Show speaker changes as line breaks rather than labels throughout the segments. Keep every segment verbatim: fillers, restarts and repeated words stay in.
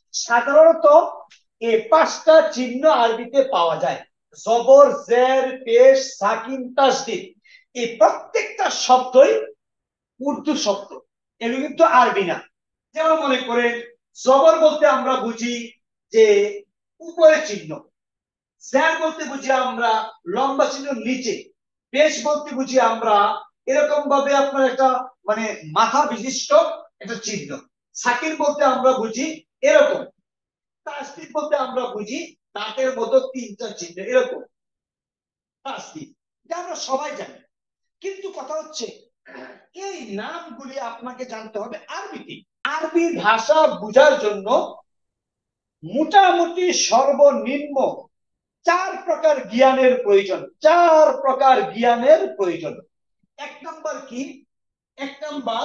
সাধারণত এই পাঁচটা চিহ্ন আরবিতে পাওয়া যায়। জবর, জের, পেশ, সাকিন, তাসদীদ। এই প্রত্যেকটা শব্দই উর্দু শব্দ, এগুলো কিন্তু আরবি না। যেমন মনে করেন, জবর বলতে আমরা বুঝি যে উপরে চিহ্ন, জের বলতে বুঝি আমরা লম্বা চিহ্ন নিচে, পেশ বলতে বুঝি আমরা এরকম ভাবে আপনার একটা মানে মাথা বিশিষ্ট একটা চিহ্ন, সাকিন বলতে আমরা বুঝি এরকম, তাসদীদ বলতে আমরা বুঝি দাঁতের মতো তিনটা চিহ্ন এরকম তাসদীদ, এটা আমরা সবাই জানি। কিন্তু কথা হচ্ছে এই নামগুলি আপনাকে জানতে হবে আরবিতে। আরবি ভাষা বোঝার জন্য মোটামুটি সর্বনিম্ন চার প্রকার জ্ঞানের প্রয়োজন। চার প্রকার জ্ঞানের প্রয়োজন। এক নাম্বার কি? এক নাম্বার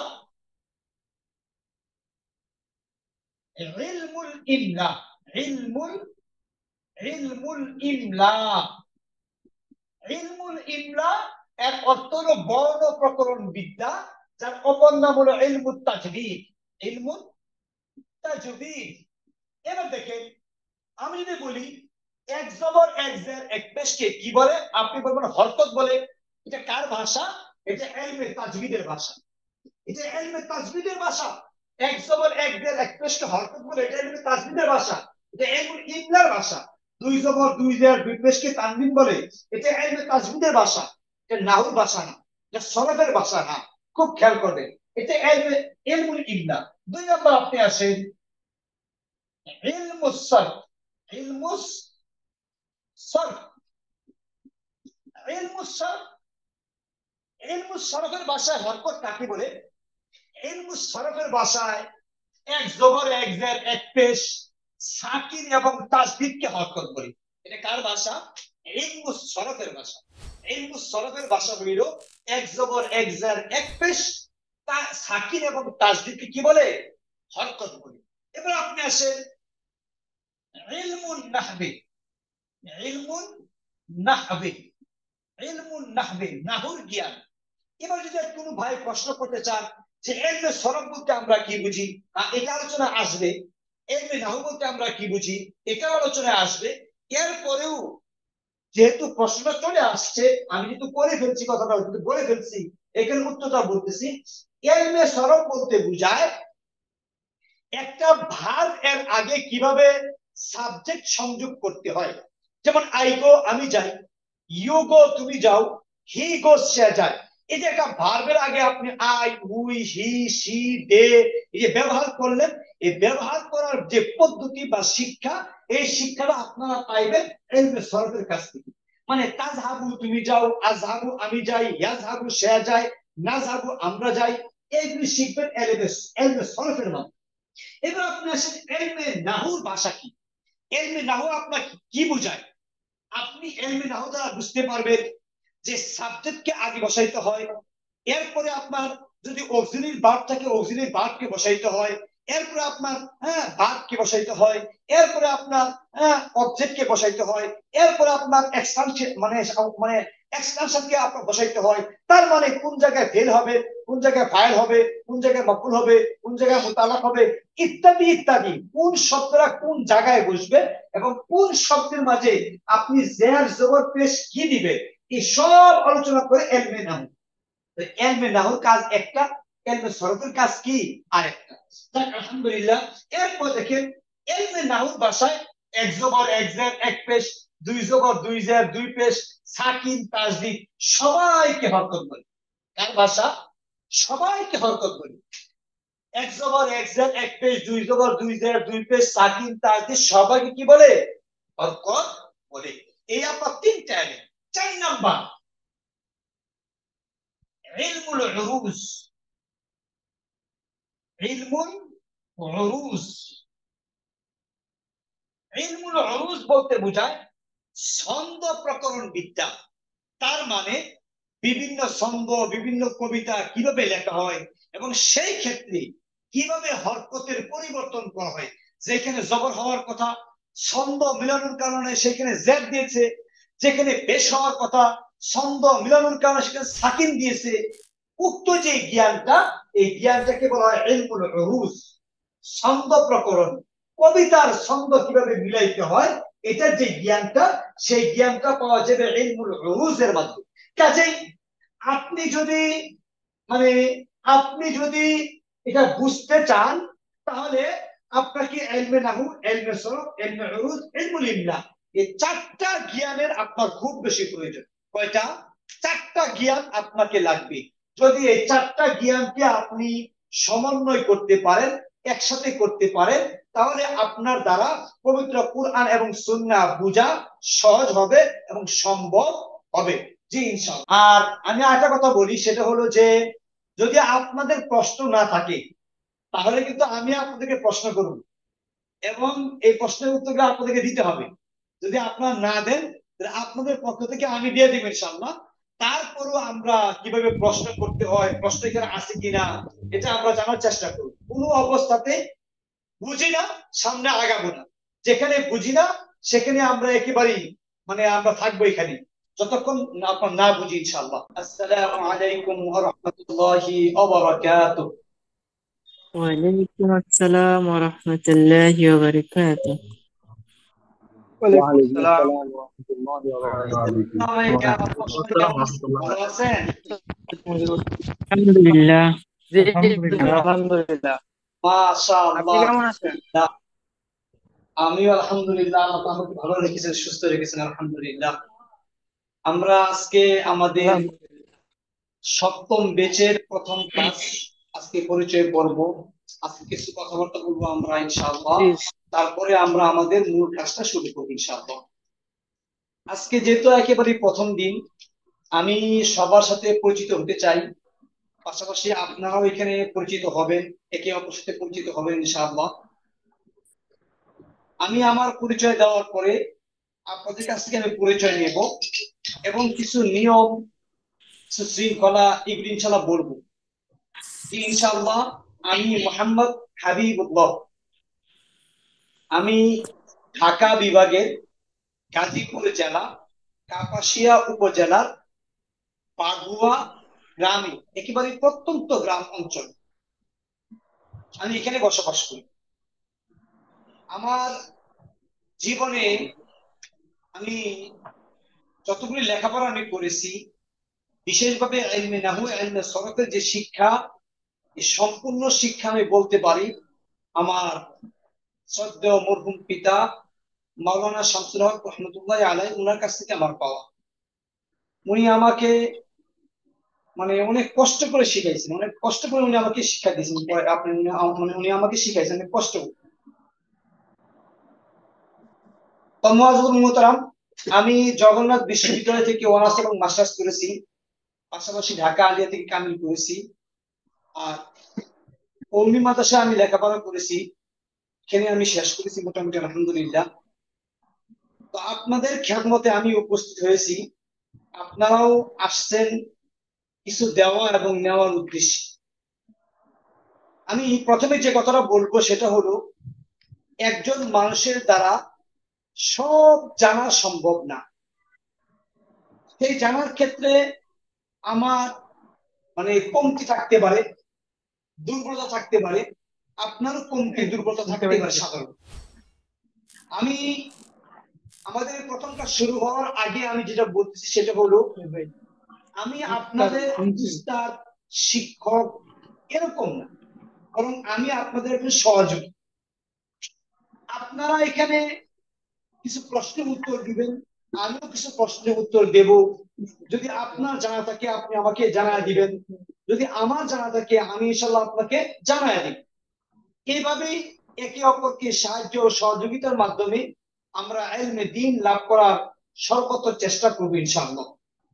ইলমুল ইমলা। ইলমুল ইলমুল ইমলা ইলমুল ইমলা এর অর্থ হলো বর্ণ প্রকরণ বিদ্যা, যার অপর নাম হলো ইলমুত তাজবিদ। ইলমুত তাজবিদ। এবার দেখেন, আমি যদি বলি এক জবর এক জের এক পেশকে কি বলে, আপনি বলবেন হরকত বলে। এটা কার ভাষা? এটা ইলমে তাজবিদের ভাষা। এটা ইলমে তাজবিদের ভাষা। এক জবর এক জের এক পেশকে হরকত বলে, এটা ইলমে তাজবিদের ভাষা। এটা ইলমুল ইমলার ভাষা। দুই জবর দুই জের দুই পেশকে তানবিন বলে, এটা ইলমে তাজবিদের ভাষা। এটা নাহুর ভাষা না, এটা সরফের ভাষা না। খুব খেয়াল করবেন, এটা ইলমে ইলমুল ইমলা। দুই নম্বর আপনি আসেন ইলমুস সরফ। ইলমুস সরফ ইলমুস সরফ ইলমুস সরফের ভাষায় হরকত কাকে বলে? ইলমুস সরফের ভাষায় এক জবর এক জের এক পেশ সাকিন এবং তাসদীদকে হরকত বলে। এটা কার ভাষা? ইলমুস সরফের ভাষা। ইলমুস সরফের ভাষা হইল এক জবর এক জের এক পেশ সাকিন এবং তাসদীদকে কি বলে? হরকত বলে। এবার আপনি আসেন ইলমুন নাহবি। ইলমুন নাহবি ইলমুন নাহবি নাহুর জ্ঞান। এবার যদি কোনো ভাই প্রশ্ন করতে চান যে ইলমে সরফ বলতে আমরা কি বুঝি, এটা আলোচনা আসবে। ইলমে নাহু বলতে আমরা কি বুঝি, এটা আলোচনা আসবে। এরপরেও যেহেতু প্রশ্নটা চলে আসছে, আমি যেহেতু করে ফেলছি, কথাটা কিন্তু বলে ফেলছি, এখানে উত্তরটা বলতেছি। ইলমে সরফ বলতে বোঝায় একটা ভার্ব এর আগে কিভাবে সাবজেক্ট সংযোগ করতে হয়। যেমন আই গো আমি যাই, ইউ গো তুমি যাও, হি গো সে যায়। এই যে একটা ভার্বের আগে আপনি I, we, he, she, they এই যে ব্যবহার করলেন, এই ব্যবহার করার যে পদ্ধতি বা শিক্ষা, এই শিক্ষাটা আপনারা পাইবেন ইলমে সরফের কাছ থেকে। মানে তাজহাবু তুমি যাও, আজহাবু আমি যাই, ইয়াজহাবু সে যায়, নাজহাবু আমরা যাই। এইগুলি শিখবেন ইলমে ইলমে সরফের মাধ্যমে। এবার আপনি আসেন ইলমে নাহুর ভাষা কি। ইলমে নাহু আপনাকে কি বোঝায়? আপনি ইলমে নাহু দ্বারা বুঝতে পারবেন যে সাবজেক্টকে আগে বসাইতে হয়, এরপরে আপনার যদি অক্সিলারি ভার্ব থাকে অক্সিলারি ভার্বকে বসাইতে হয়, এরপরে আপনার হ্যাঁ ভার্বকে বসাইতে হয়, এরপরে আপনার হ্যাঁ অবজেক্টকে বসাইতে হয়, এরপরে আপনার এক্সপানশন মানে মানে এক্সটেনশনকে আপনার বসাইতে হয়। তার মানে কোন জায়গায় ফেল হবে, কোন জায়গায় ফাইল হবে, কোন জায়গায় মফুল হবে, কোন জায়গায় মুতালাক হবে, ইত্যাদি ইত্যাদি। কোন শব্দটা কোন জায়গায় বসবে এবং কোন শব্দের মাঝে আপনি জের জবর পেশ কি দিবে, এই সব আলোচনা করে ইলমে নাহু। তো ইলমে নাহুর কাজ একটা, ইলমে সরফের কাজ কি আরেকটা। আলহামদুলিল্লাহ। এরপর দেখেন ইলমে নাহুর ভাষায় এক জবর এক জের এক পেশ, দুই জবর দুই জের দুই পেশ, সাকিন তাসদীদ সবাইকে হরকত বলে। কার ভাষা? সবাইকে হরকত বলে। এক জবর এক জের এক পেশ, দুই জবর দুই জের দুই পেশ, সাকিন তাসদীদ সবাইকে কি বলে? হরকত বলে। এই আপনার তিনটা এলেন। চার নাম্বার ইলমুল উরুজ। ইলমুল উরুজ ইলমুল উরুজ বলতে বোঝায় ছন্দ প্রকরণ বিদ্যা। তার মানে বিভিন্ন ছন্দ, বিভিন্ন কবিতা কিভাবে লেখা হয় এবং সেই ক্ষেত্রে কিভাবে হরকতের পরিবর্তন করা হয়। যেখানে জবর হওয়ার কথা ছন্দ মিলানোর কারণে সেখানে জের দিয়েছে, যেখানে পেশ হওয়ার কথা ছন্দ মিলানোর কারণে সেখানে সাকিন দিয়েছে। উক্ত যে জ্ঞানটা, এই জ্ঞানটাকে বলা হয় ইলমুল উরুজ, ছন্দ প্রকরণ। কবিতার ছন্দ কিভাবে মিলাইতে হয়, এটার যে জ্ঞানটা, সেই জ্ঞানটা পাওয়া যাবে ইলমুল উরুজের মাধ্যমে। কাজেই আপনি যদি মানে আপনি যদি এটা বুঝতে চান, তাহলে আপনাকে ইলমে নাহু, ইলমে সরফ, ইলমে উরুজ, ইলমুল ইমলা, এই চারটা জ্ঞানের আপনার খুব বেশি প্রয়োজন। কয়টা? চারটা জ্ঞান আপনাকে লাগবে। যদি এই চারটা জ্ঞানকে আপনি সমন্বয় করতে পারেন, একসাথে করতে পারেন, তাহলে আপনার দ্বারা পবিত্র কুরআন এবং সুন্নাহ বোঝা সহজ হবে এবং সম্ভব হবে। জি ইনশাআল্লাহ। আর আমি আরেকটা কথা বলি, সেটা হলো যে যদি আপনাদের প্রশ্ন না থাকে, তাহলে কিন্তু আমি আপনাদেরকে প্রশ্ন করব এবং এই প্রশ্নের উত্তরগুলো আপনাদেরকে দিতে হবে। যদি আপনারা না দেন, তাহলে আপনাদের পক্ষ থেকে আমি দিয়ে দিব ইনশাআল্লাহ। তারপরও আমরা কিভাবে প্রশ্ন করতে হয়, প্রশ্ন এখানে আছে কিনা, এটা আমরা জানার চেষ্টা করব। কোনো অবস্থাতে বুঝি না সামনে আগাবো না, যেখানে বুঝি না সেখানে আমরা একেবারেই মানে আমরা থাকবো এখানে যতক্ষণ না আপনার না বুঝি ইনশাআল্লাহ। আসসালামু আলাইকুম ওয়া রাহমাতুল্লাহি ওয়া বারাকাতুহু।
وعليكم السلام ورحمة الله وبركاته.
وعليكم
وعليكم
السلام.
السلام ورحمة الله وبركاته.
আসসালামু আলাইকুম, আপনার সবাই কেমন আছেন? ভালো আছেন?
الحمد لله.
জি
আলহামদুলিল্লাহ।
আলহামদুলিল্লাহ। আপনি
মাশাআল্লাহ।
কেমন আছেন?
আমিও আলহামদুলিল্লাহ, আল্লাহ আমাকে ভালো রেখেছেন, সুস্থ রেখেছেন, আলহামদুলিল্লাহ। আমরা আজকে আমাদের
আলহামদুলিল্লাহ।
সপ্তম ব্যাচের প্রথম ক্লাস আজকে পরিচয় পর্ব। আজকে কিছু কথাবার্তা বলবো আমরা ইনশাআল্লাহ,
জি
তারপরে আমরা আমাদের মূল ক্লাসটা শুরু করব ইনশাআল্লাহ। আজকে যেহেতু একেবারে প্রথম দিন, আমি সবার সাথে পরিচিত হতে চাই, পাশাপাশি আপনারাও এখানে পরিচিত হবেন, একে অপরের সাথে পরিচিত হবেন ইনশাআল্লাহ। আমি আমার পরিচয় দেওয়ার পরে আপনাদের কাছ থেকে আমি পরিচয় নেব এবং কিছু নিয়ম, কিছু শৃঙ্খলা এগুলি ইনশাআল্লাহ বলবো। ইনশাআল্লাহ। আমি মোহাম্মদ হাবিবুল্লাহ, আমি ঢাকা বিভাগের গাজীপুর জেলা কাপাসিয়া উপজেলার পাগুয়া গ্রামে, একেবারে প্রত্যন্ত গ্রাম অঞ্চল, আমি এখানে বসবাস করি। আমার জীবনে আমি যতগুলি লেখাপড়া আমি করেছি, বিশেষভাবে ইলমে নাহু, ইলমে সরফের যে শিক্ষা, এই সম্পূর্ণ শিক্ষা আমি বলতে পারি আমার শ্রদ্ধেয় মরহুম পিতা মাওলানা শামসুল হক রহমতুল্লাহ আলাই, উনার কাছ থেকে আমার পাওয়া। উনি আমাকে মানে অনেক কষ্ট করে শিখাইছেন, অনেক কষ্ট করে উনি আমাকে শিক্ষা দিয়েছেন। আপনি মানে উনি আমাকে শিখাইছেন অনেক কষ্ট করে। তো মুআজ্জিজুল মুহতারাম, আমি জগন্নাথ বিশ্ববিদ্যালয় থেকে অনার্স এবং মাস্টার্স করেছি, পাশাপাশি ঢাকা আলিয়া থেকে কামিল করেছি। আর কওমি মাদ্রাসায় আমি লেখাপড়া করেছি, এখানে আমি শেষ করেছি মোটামুটি আলহামদুলিল্লাহ। তো আপনাদের খেদমতে আমি উপস্থিত হয়েছি, আপনারাও আসছেন কিছু দেওয়া এবং নেওয়ার উদ্দেশ্যে। আমি প্রথমে যে কথাটা বলবো সেটা হলো, একজন মানুষের দ্বারা সব জানা সম্ভব না। সেই জানার ক্ষেত্রে আমার মানে কমতি থাকতে পারে, দুর্বলতা থাকতে পারে, আপনারও কমতি দুর্বলতা থাকতে পারে সাধারণ। আমি আমাদের প্রথম কাজ শুরু হওয়ার আগে আমি যেটা বলতেছি সেটা হলো, আমি আপনাদের উস্তাদ, শিক্ষক এরকম না, বরং আমি আপনাদের একজন সহযোগী। আপনারা এখানে কিছু প্রশ্নের উত্তর দিবেন, আমিও কিছু প্রশ্নের উত্তর দেব। যদি আপনার জানা থাকে আপনি আমাকে জানায় দিবেন, যদি আমার জানা থাকে আমি ইনশাআল্লাহ আপনাকে জানায় দিব। এইভাবেই একে অপরকে সাহায্য ও সহযোগিতার মাধ্যমে আমরা ইলমে দ্বীন লাভ করার সর্বোচ্চ চেষ্টা করব ইনশাআল্লাহ।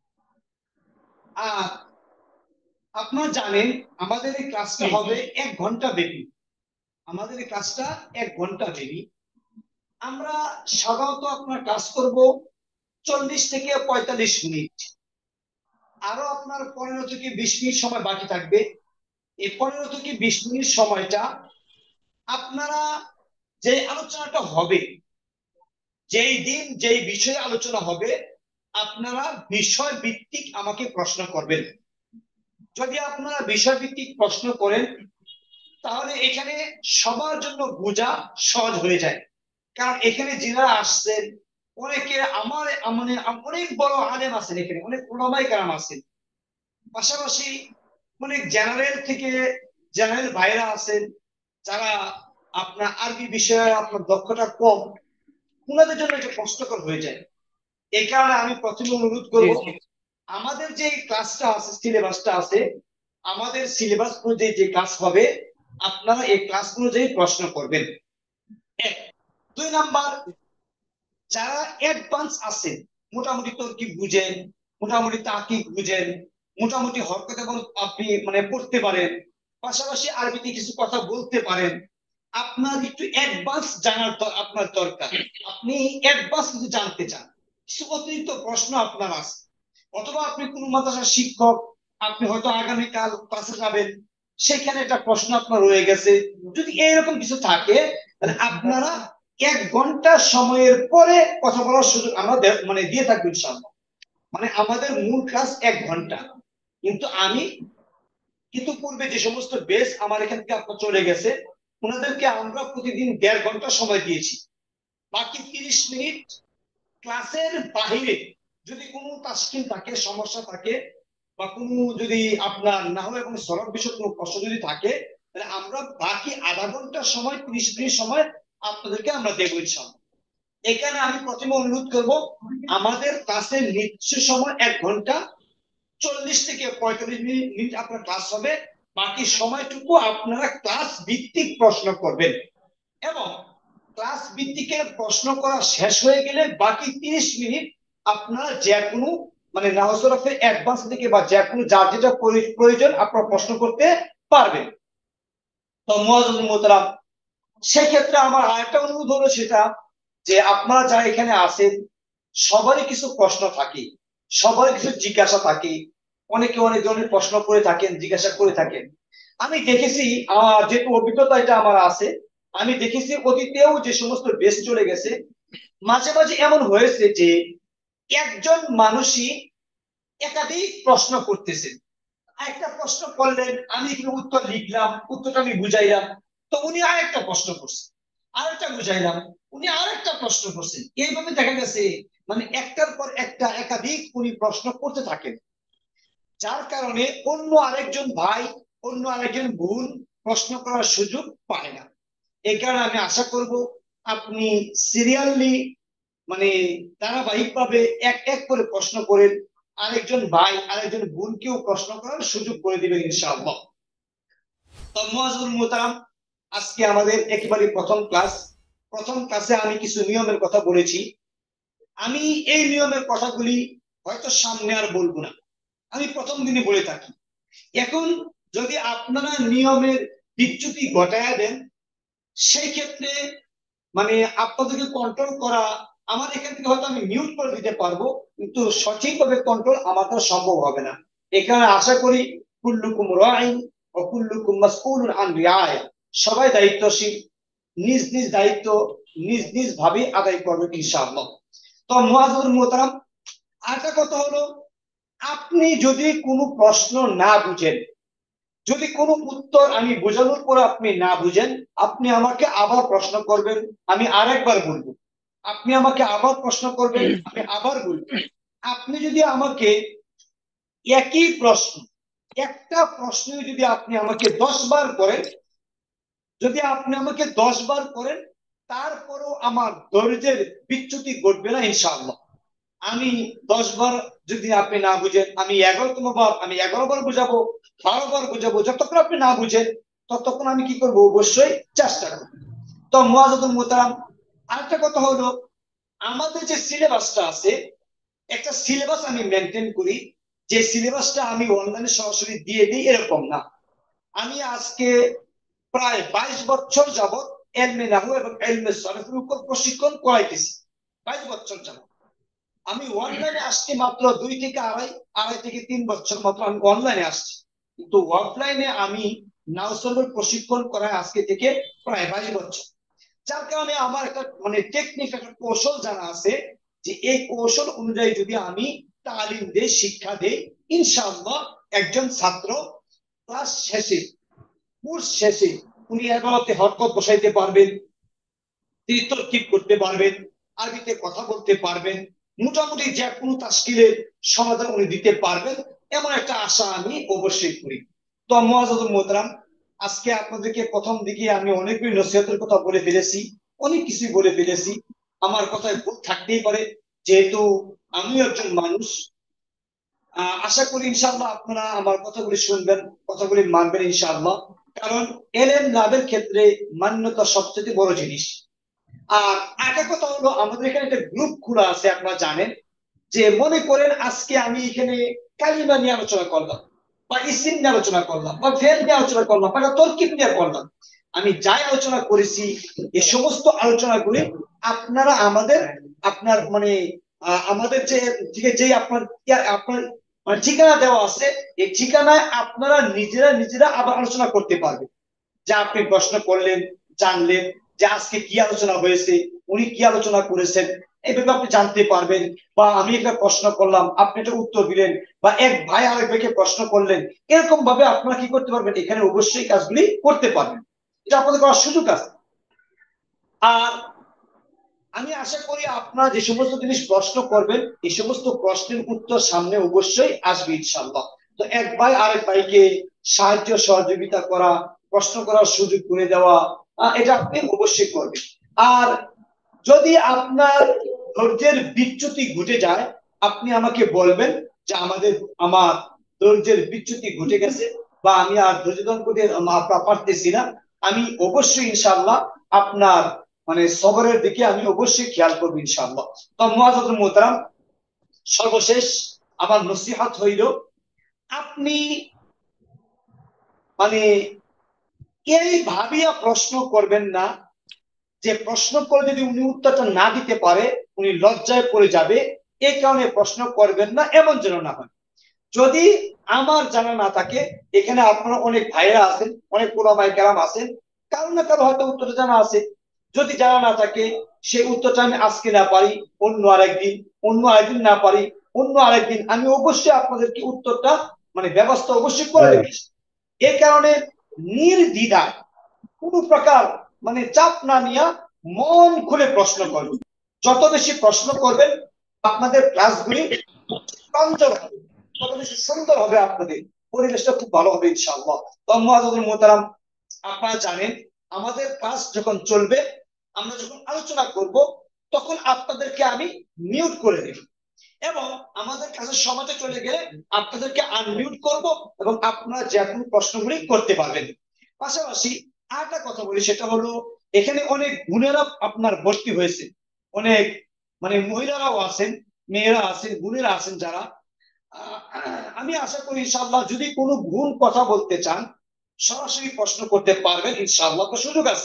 আর আপনারা জানেন আমাদের এই ক্লাসটা হবে এক ঘন্টা ব্যাপী। আমাদের এই ক্লাসটা এক ঘন্টা ব্যাপী। আমরা সাধারণত আপনার ক্লাস করব চল্লিশ থেকে পঁয়তাল্লিশ মিনিট। আরো আপনার পনেরো থেকে বিশ মিনিট সময় বাকি থাকবে। এই পনেরো থেকে বিশ মিনিট সময়টা আপনারা যে আলোচনাটা হবে, যেই দিন যেই বিষয়ে আলোচনা হবে, আপনারা বিষয় ভিত্তিক আমাকে প্রশ্ন করবেন। যদি আপনারা বিষয় ভিত্তিক প্রশ্ন করেন, তাহলে এখানে সবার জন্য বোঝা সহজ হয়ে যায়। কারণ এখানে যারা আসছেন অনেকে আমার মানে অনেক বড় আলেম আছেন, এখানে অনেক ওলামায়ে কেরাম আছেন, পাশাপাশি অনেক জেনারেল থেকে জেনারেল ভাইরা আছেন যারা আপনার আরবি বিষয়ে আপনার দক্ষতা কম, ওনাদের জন্য এটা কষ্টকর হয়ে যায়। এই কারণে আমি প্রথমে অনুরোধ
জি
করব,
জি
আমাদের যে ক্লাসটা আছে, সিলেবাসটা আছে, আমাদের সিলেবাস অনুযায়ী যে ক্লাস হবে আপনারা এই ক্লাস অনুযায়ী প্রশ্ন করবেন। এক। দুই নাম্বার, যারা অ্যাডভান্স আছেন, মোটামুটি তরকিব বুঝেন, মোটামুটি তাকিক বুঝেন, মোটামুটি হরকত এবং আপনি মানে পড়তে পারেন, পাশাপাশি আরবিতে কিছু কথা বলতে পারেন, আপনার একটু অ্যাডভান্স জানার দ- আপনার দরকার। আপনি অ্যাডভান্স কিছু জানতে চান, কিছু অতিরিক্ত প্রশ্ন আপনার আছে, অথবা আপনি কোনো মাদ্রাসার শিক্ষক, আপনি হয়তো আগামীকাল ক্লাসে যাবেন, সেখানে একটা প্রশ্ন আপনার রয়ে গেছে, যদি এরকম কিছু থাকে তাহলে আপনারা এক ঘন্টা সময়ের পরে কথা বলার সুযোগ আমরা দে- মানে দিয়ে থাকবো ইনশাআল্লাহ। মানে আমাদের মূল ক্লাস এক ঘন্টা, কিন্তু আমি কিন্তু পূর্বে যে সমস্ত বেস আমার এখান থেকে আপনার চলে গেছে ওনাদেরকে আমরা প্রতিদিন দেড় ঘন্টা সময় দিয়েছি। বাকি তিরিশ মিনিট ক্লাসের বাহিরে যদি কোনো তাস্কিল থাকে, সমস্যা থাকে, বা কোনো যদি আপনার নাহু এবং সরল বিষয়ে কোনো প্রশ্ন যদি থাকে, তাহলে আমরা বাকি আধা ঘন্টার সময়, ত্রিশ মিনিট সময় আপনাদেরকে আমরা দেবো ইনশাআল্লাহ। এখানে আমি প্রথমে অনুরোধ করব, আমাদের ক্লাসের নির্দিষ্ট সময় এক ঘন্টা, চল্লিশ থেকে পঁয়তাল্লিশ মিনিট মিনিট আপনার ক্লাস হবে, বাকি সময়টুকু আপনারা ক্লাস ভিত্তিক প্রশ্ন করবেন। এবং ক্লাস ভিত্তিকের প্রশ্ন করা শেষ হয়ে গেলে বাকি তিরিশ মিনিট আপনারা যে কোনো মানে নাহসরফের অ্যাডভান্স থেকে বা যে কোনো যার যেটা প্রয়োজ- প্রয়োজন আপনারা প্রশ্ন করতে পারবেন। তো মুআজ্জাজ মোহতারাম, সেক্ষেত্রে আমার আরেকটা অনুরোধ হলো সেটা যে আপনারা যারা এখানে আছেন সবারই কিছু প্রশ্ন থাকে, সবারই কিছু জিজ্ঞাসা থাকে, অনেকে অনেক ধরনের প্রশ্ন করে থাকেন, জিজ্ঞাসা করে থাকেন। আমি দেখেছি, আমার যেহেতু অভিজ্ঞতা এটা আমার আছে, আমি দেখেছি অতীতেও যে সমস্ত বেশ চলে গেছে, মাঝে মাঝে এমন হয়েছে যে একজন মানুষই একাধিক প্রশ্ন করতেছেন। একটা প্রশ্ন করলেন, আমি এখানে উত্তর লিখলাম, উত্তরটা আমি বুঝাইলাম, তো উনি আরেকটা প্রশ্ন করছেন, আরেকটা বুঝাইলাম, উনি আরেকটা প্রশ্ন করছেন, এইভাবে দেখা গেছে মানে একটার পর একটা একাধিক উনি প্রশ্ন করতে থাকেন, যার কারণে অন্য আরেকজন ভাই, অন্য আরেকজন বোন প্রশ্ন করার সুযোগ পায় না। এই কারণে আমি আশা করব আপনি সিরিয়ালি মানে ধারাবাহিক ভাবে এক এক করে প্রশ্ন করেন, আরেকজন ভাই আরেকজন বোনকেও প্রশ্ন করার সুযোগ করে দিবেন ইনশাআল্লাহ। তো মুআজ্জাজুল মুহতারাম, আজকে আমাদের একেবারে প্রথম ক্লাস। প্রথম ক্লাসে আমি কিছু নিয়মের কথা বলেছি, আমি এই নিয়মের কথাগুলি হয়তো সামনে আর বলবো না, আমি প্রথম দিনে বলে থাকি। এখন যদি আপনারা নিয়মের বিচ্যুতি ঘটায় দেন, সেই ক্ষেত্রে মানে আপনাদেরকে কন্ট্রোল করা, আমার এখান থেকে হয়তো আমি মিউট করে দিতে পারবো, কিন্তু সঠিকভাবে কন্ট্রোল আমার দ্বারা সম্ভব হবে না। এখানে আশা করি কুল্লুকুম রাইন ওয়া কুল্লুকুম মাসউলুন আন রিআয়া, সবাই দায়িত্বশীল, নিজ নিজ দায়িত্ব নিজ নিজ ভাবে আদায় করবে ইনশাআল্লাহ। তো মুআজ্জাজুল মুহতারাম, আরেকটা কথা হলো, আপনি যদি কোনো প্রশ্ন না বুঝেন, যদি কোনো উত্তর আমি বোঝানোর পর আপনি না বুঝেন, আপনি আমাকে আবার প্রশ্ন করবেন, আমি আরেকবার বলবো, আপনি আমাকে আবার প্রশ্ন করবেন, আমি আবার বলবো। আপনি যদি আমাকে একই প্রশ্ন, একটা প্রশ্ন যদি আপনি আমাকে দশ বার করেন, যদি আপনি আমাকে দশ বার করেন, তারপরও আমার ধৈর্যের বিচ্যুতি ঘটবে না ইনশাআল্লাহ। আমি দশ বার যদি আপনি না বুঝেন, আমি এগারোতম বার আমি এগারো বার বুঝাবো, বারো বার বুঝাবো, যতক্ষণ আপনি না বুঝেন ততক্ষণ আমি কি করবো, অবশ্যই চেষ্টা করবো। তো মুআজ্জাজুল মুহতারাম, আরেকটা কথা হলো, আমাদের যে সিলেবাসটা আছে, একটা সিলেবাস আমি মেনটেন করি, যে সিলেবাসটা আমি অনলাইনে সরাসরি দিয়ে দিই এরকম না। আমি আজকে প্রায় বাইশ বছর যাবত এলমে নাহু এবং এলমে সরফের উপর প্রশিক্ষণ করাইতেছি, বাইশ বছর যাবত। আমি অনলাইনে আসছি মাত্র দুই থেকে আড়াই আড়াই থেকে তিন বছর মাত্র আমি অনলাইনে আসছি, কিন্তু অফলাইনে আমি নাউসলের প্রশিক্ষণ করায় আজকে থেকে প্রায় বাইশ বছর। যার কারণে আমার একটা মানে টেকনিক, একটা কৌশল জানা আছে, যে এই কৌশল অনুযায়ী যদি আমি তালিম দেই, শিক্ষা দেই, ইনশাআল্লাহ একজন ছাত্র ক্লাস শেষে, কোর্স শেষে উনি এবারতে হরকত বসাইতে পারবেন, তিনি তরকিব করতে পারবেন, আরবিতে কথা বলতে পারবেন, মোটামুটি যে কোনো তাশকিলের সমাধান উনি দিতে পারবেন, এমন একটা আশা আমি অবশ্যই করি। তো মুআজ্জাজুল মুহতারাম, আজকে আপনাদেরকে প্রথম দিকে আমি অনেকগুলি নসিহতের কথা বলে ফেলেছি, অনেক কিছু বলে ফেলেছি। আমার কথায় ভুল থাকতেই পারে, যেহেতু আমি একজন মানুষ। আহ আশা করি ইনশাআল্লাহ আপনারা আমার কথাগুলি শুনবেন, কথাগুলি মানবেন ইনশাআল্লাহ। কারণ এলেম লাভের ক্ষেত্রে মান্যতা সবচেয়ে বড় জিনিস। আর একটা কথা হলো, আমাদের এখানে একটা গ্রুপ খোলা আছে, আপনারা জানেন। যে মনে করেন আজকে আমি এখানে কালিমা নিয়ে আলোচনা করলাম, বা ইসিম নিয়ে আলোচনা করলাম, বা ফেল নিয়ে আলোচনা করলাম, বা তরকিব নিয়ে করলাম। আমি যাই আলোচনা করেছি, এই সমস্ত আলোচনাগুলি আপনারা আমাদের আপনার মানে আহ, আমাদের যে যে আপনার আপনার মানে ঠিকানা দেওয়া আছে, এই ঠিকানায় আপনারা নিজেরা নিজেরা আবার আলোচনা করতে পারবেন। যা আপনি প্রশ্ন করলেন, জানলেন যে আজকে কি আলোচনা হয়েছে, উনি কি আলোচনা করেছেন, এইভাবে আপনি জানতে পারবেন। বা আমি একটা প্রশ্ন করলাম, আপনি একটা উত্তর দিলেন, বা এক ভাই আরেক ভাইকে প্রশ্ন করলেন, এরকম ভাবে আপনারা কি করতে পারবেন, এখানে অবশ্যই কাজগুলি করতে পারবেন। এটা আপনাদের করার সুযোগ আছে। আর আমি আশা করি আপনারা যে সমস্ত জিনিস প্রশ্ন করবেন, এই সমস্ত প্রশ্নের উত্তর সামনে অবশ্যই আসবে ইনশাআল্লাহ। তো এক ভাই আরেক ভাইকে সাহায্য সহযোগিতা করা, প্রশ্ন করার সুযোগ করে দেওয়া, আহ, এটা আপনি অবশ্যই করবেন। আর যদি আপনার ধৈর্যের বিচ্যুতি ঘটে যায়, আপনি আমাকে বলবেন যে আমাদের আমার ধৈর্যের বিচ্যুতি ঘটে গেছে, বা আমি আর ধৈর্য ধারণ করতে আম- পারতেছি না। আমি অবশ্যই ইনশাআল্লাহ আপনার মানে সবরের দিকে আমি অবশ্যই খেয়াল করবো ইনশাআল্লাহ। তো মুআজ্জাজুল মুহতারাম, সর্বশেষ আমার নসিহত হইল, আপনি মানে এই ভাবিয়া প্রশ্ন করবেন না যে প্রশ্ন করে যদি উনি উত্তরটা না দিতে পারে উনি লজ্জায় পড়ে যাবে, এই কারণে প্রশ্ন করবেন না, এমন যেন না হয়। যদি আমার জানা না থাকে, এখানে আপনারা অনেক ভাইরা আছেন, অনেক ওলামায়ে কেরাম আছেন, কারো না কারো হয়তো উত্তরটা জানা আছে। যদি জানা না থাকে, সেই উত্তরটা আমি আজকে না পারি, অন্য আরেকদিন, অন্য আরেকদিন না পারি, অন্য আরেকদিন, আমি অবশ্যই আপনাদেরকে উত্তরটা মানে ব্যবস্থা অবশ্যই করে দেব। এই কারণে নির্দ্বিধায় কোন প্রকার মানে চাপ না নিয়ে মন খুলে প্রশ্ন করবেন। যত বেশি প্রশ্ন করবেন, আপনাদের ক্লাসগুলি প্রাঞ্জল হবে, তত বেশি সুন্দর হবে, আপনাদের পরিবেশটা খুব ভালো হবে ইনশাআল্লাহ। তো মুআজ্জাজুল মুহতারাম, আপনারা জানেন আমাদের ক্লাস যখন চলবে, আমরা যখন আলোচনা করব, তখন আপনাদেরকে আমি মিউট করে দেব, এবং আমাদের কাছে সময়টা চলে গেলে আপনাদেরকে আনমিউট করব, এবং আপনারা যে কোনো প্রশ্নগুলি করতে পারবেন। পাশাপাশি আরেকটা কথা বলি, সেটা হলো এখানে অনেক বোনেরা আপনার ভর্তি হয়েছে, অনেক মানে মহিলারাও আছেন, মেয়েরা আছেন, বোনেরা আছেন যারা। আহ, আমি আশা করি ইনশাআল্লাহ যদি কোনো ভুল কথা বলতে চান, সরাসরি প্রশ্ন করতে পারবেন ইনশাআল্লাহ, তো সুযোগ আছে।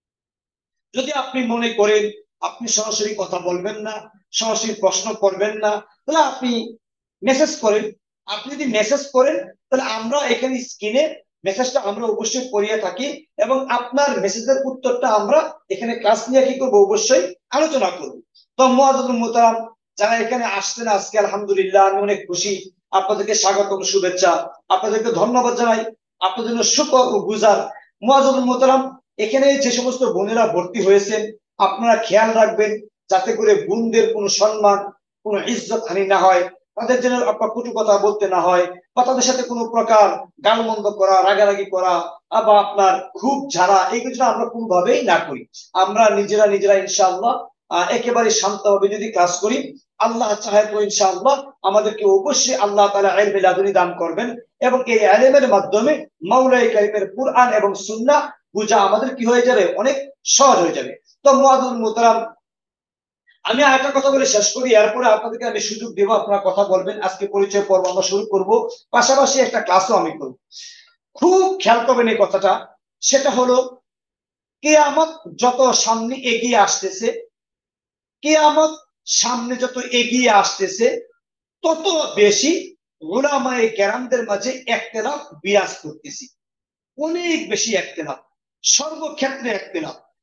যদি আপনি মনে করেন আপনি সরাসরি কথা বলবেন না, সরাসরি প্রশ্ন করবেন না, তাহলে আপনি মেসেজ করেন। আপনি যদি মেসেজ করেন, তাহলে আমরা এখানে স্ক্রিনে মেসেজটা আমরা অবশ্যই পড়িয়ে থাকি, এবং আপনার মেসেজের উত্তরটা আমরা এখানে ক্লাস নিয়ে কি করবো, অবশ্যই আলোচনা করব। তো মুআজ্জাজুল মুহতারাম, যারা এখানে আসছেন আজকে, আলহামদুলিল্লাহ আমি অনেক খুশি। আপনাদেরকে স্বাগত, শুভেচ্ছা, আপনাদেরকে ধন্যবাদ জানাই, আপনাদের জন্য শুকর ও গুজার। মুআজ্জাজুল মুহতারাম, এখানে যে সমস্ত বোনেরা ভর্তি হয়েছেন, আপনারা খেয়াল রাখবেন যাতে করে বোনদের কোনো সম্মান, কোনো ইজ্জত হানি না হয়, তাদের যেন আপনার কটু কথা বলতে না হয়, বা তাদের সাথে কোনো প্রকার গালমন্দ করা, রাগারাগি করা, বা আপনার খুব ঝাড়া, এইগুলো যেন আমরা কোনোভাবেই না করি। আমরা নিজেরা নিজেরা ইনশাআল্লাহ আহ একেবারে শান্তভাবে যদি কাজ করি, আল্লাহ চাহে তো ইনশাআল্লাহ আমাদেরকে অবশ্যই আল্লাহ তাআলা ইলমে লাদুনী দান করবেন, এবং এই ইলমের মাধ্যমে মাওলাই কারীমের কুরআন এবং সুন্নাহ বুঝা আমাদের কি হয়ে যাবে, অনেক সহজ হয়ে যাবে। তো মুআজ্জাজুল মুহতারাম, আমি আরেকটা কথা বলে শেষ করি, এরপরে আপনাদেরকে আমি সুযোগ দেবো, আপনারা কথা বলবেন। আজকে পরিচয় পর্ব আমরা শুরু করব, পাশাপাশি একটা ক্লাসও আমি করব। খুব খেয়াল করবেন এই কথাটা, সেটা হলো কিয়ামত যত সামনে এগিয়ে আসতেছে, কিয়ামত সামনে যত এগিয়ে আসতেছে, তত বেশি উলামায়ে কেরামদের মাঝে ইখতিলাফ বিরাজ করতেছে, অনেক বেশি ইখতিলাফ, সর্বক্ষেত্রে ইখতিলাফ।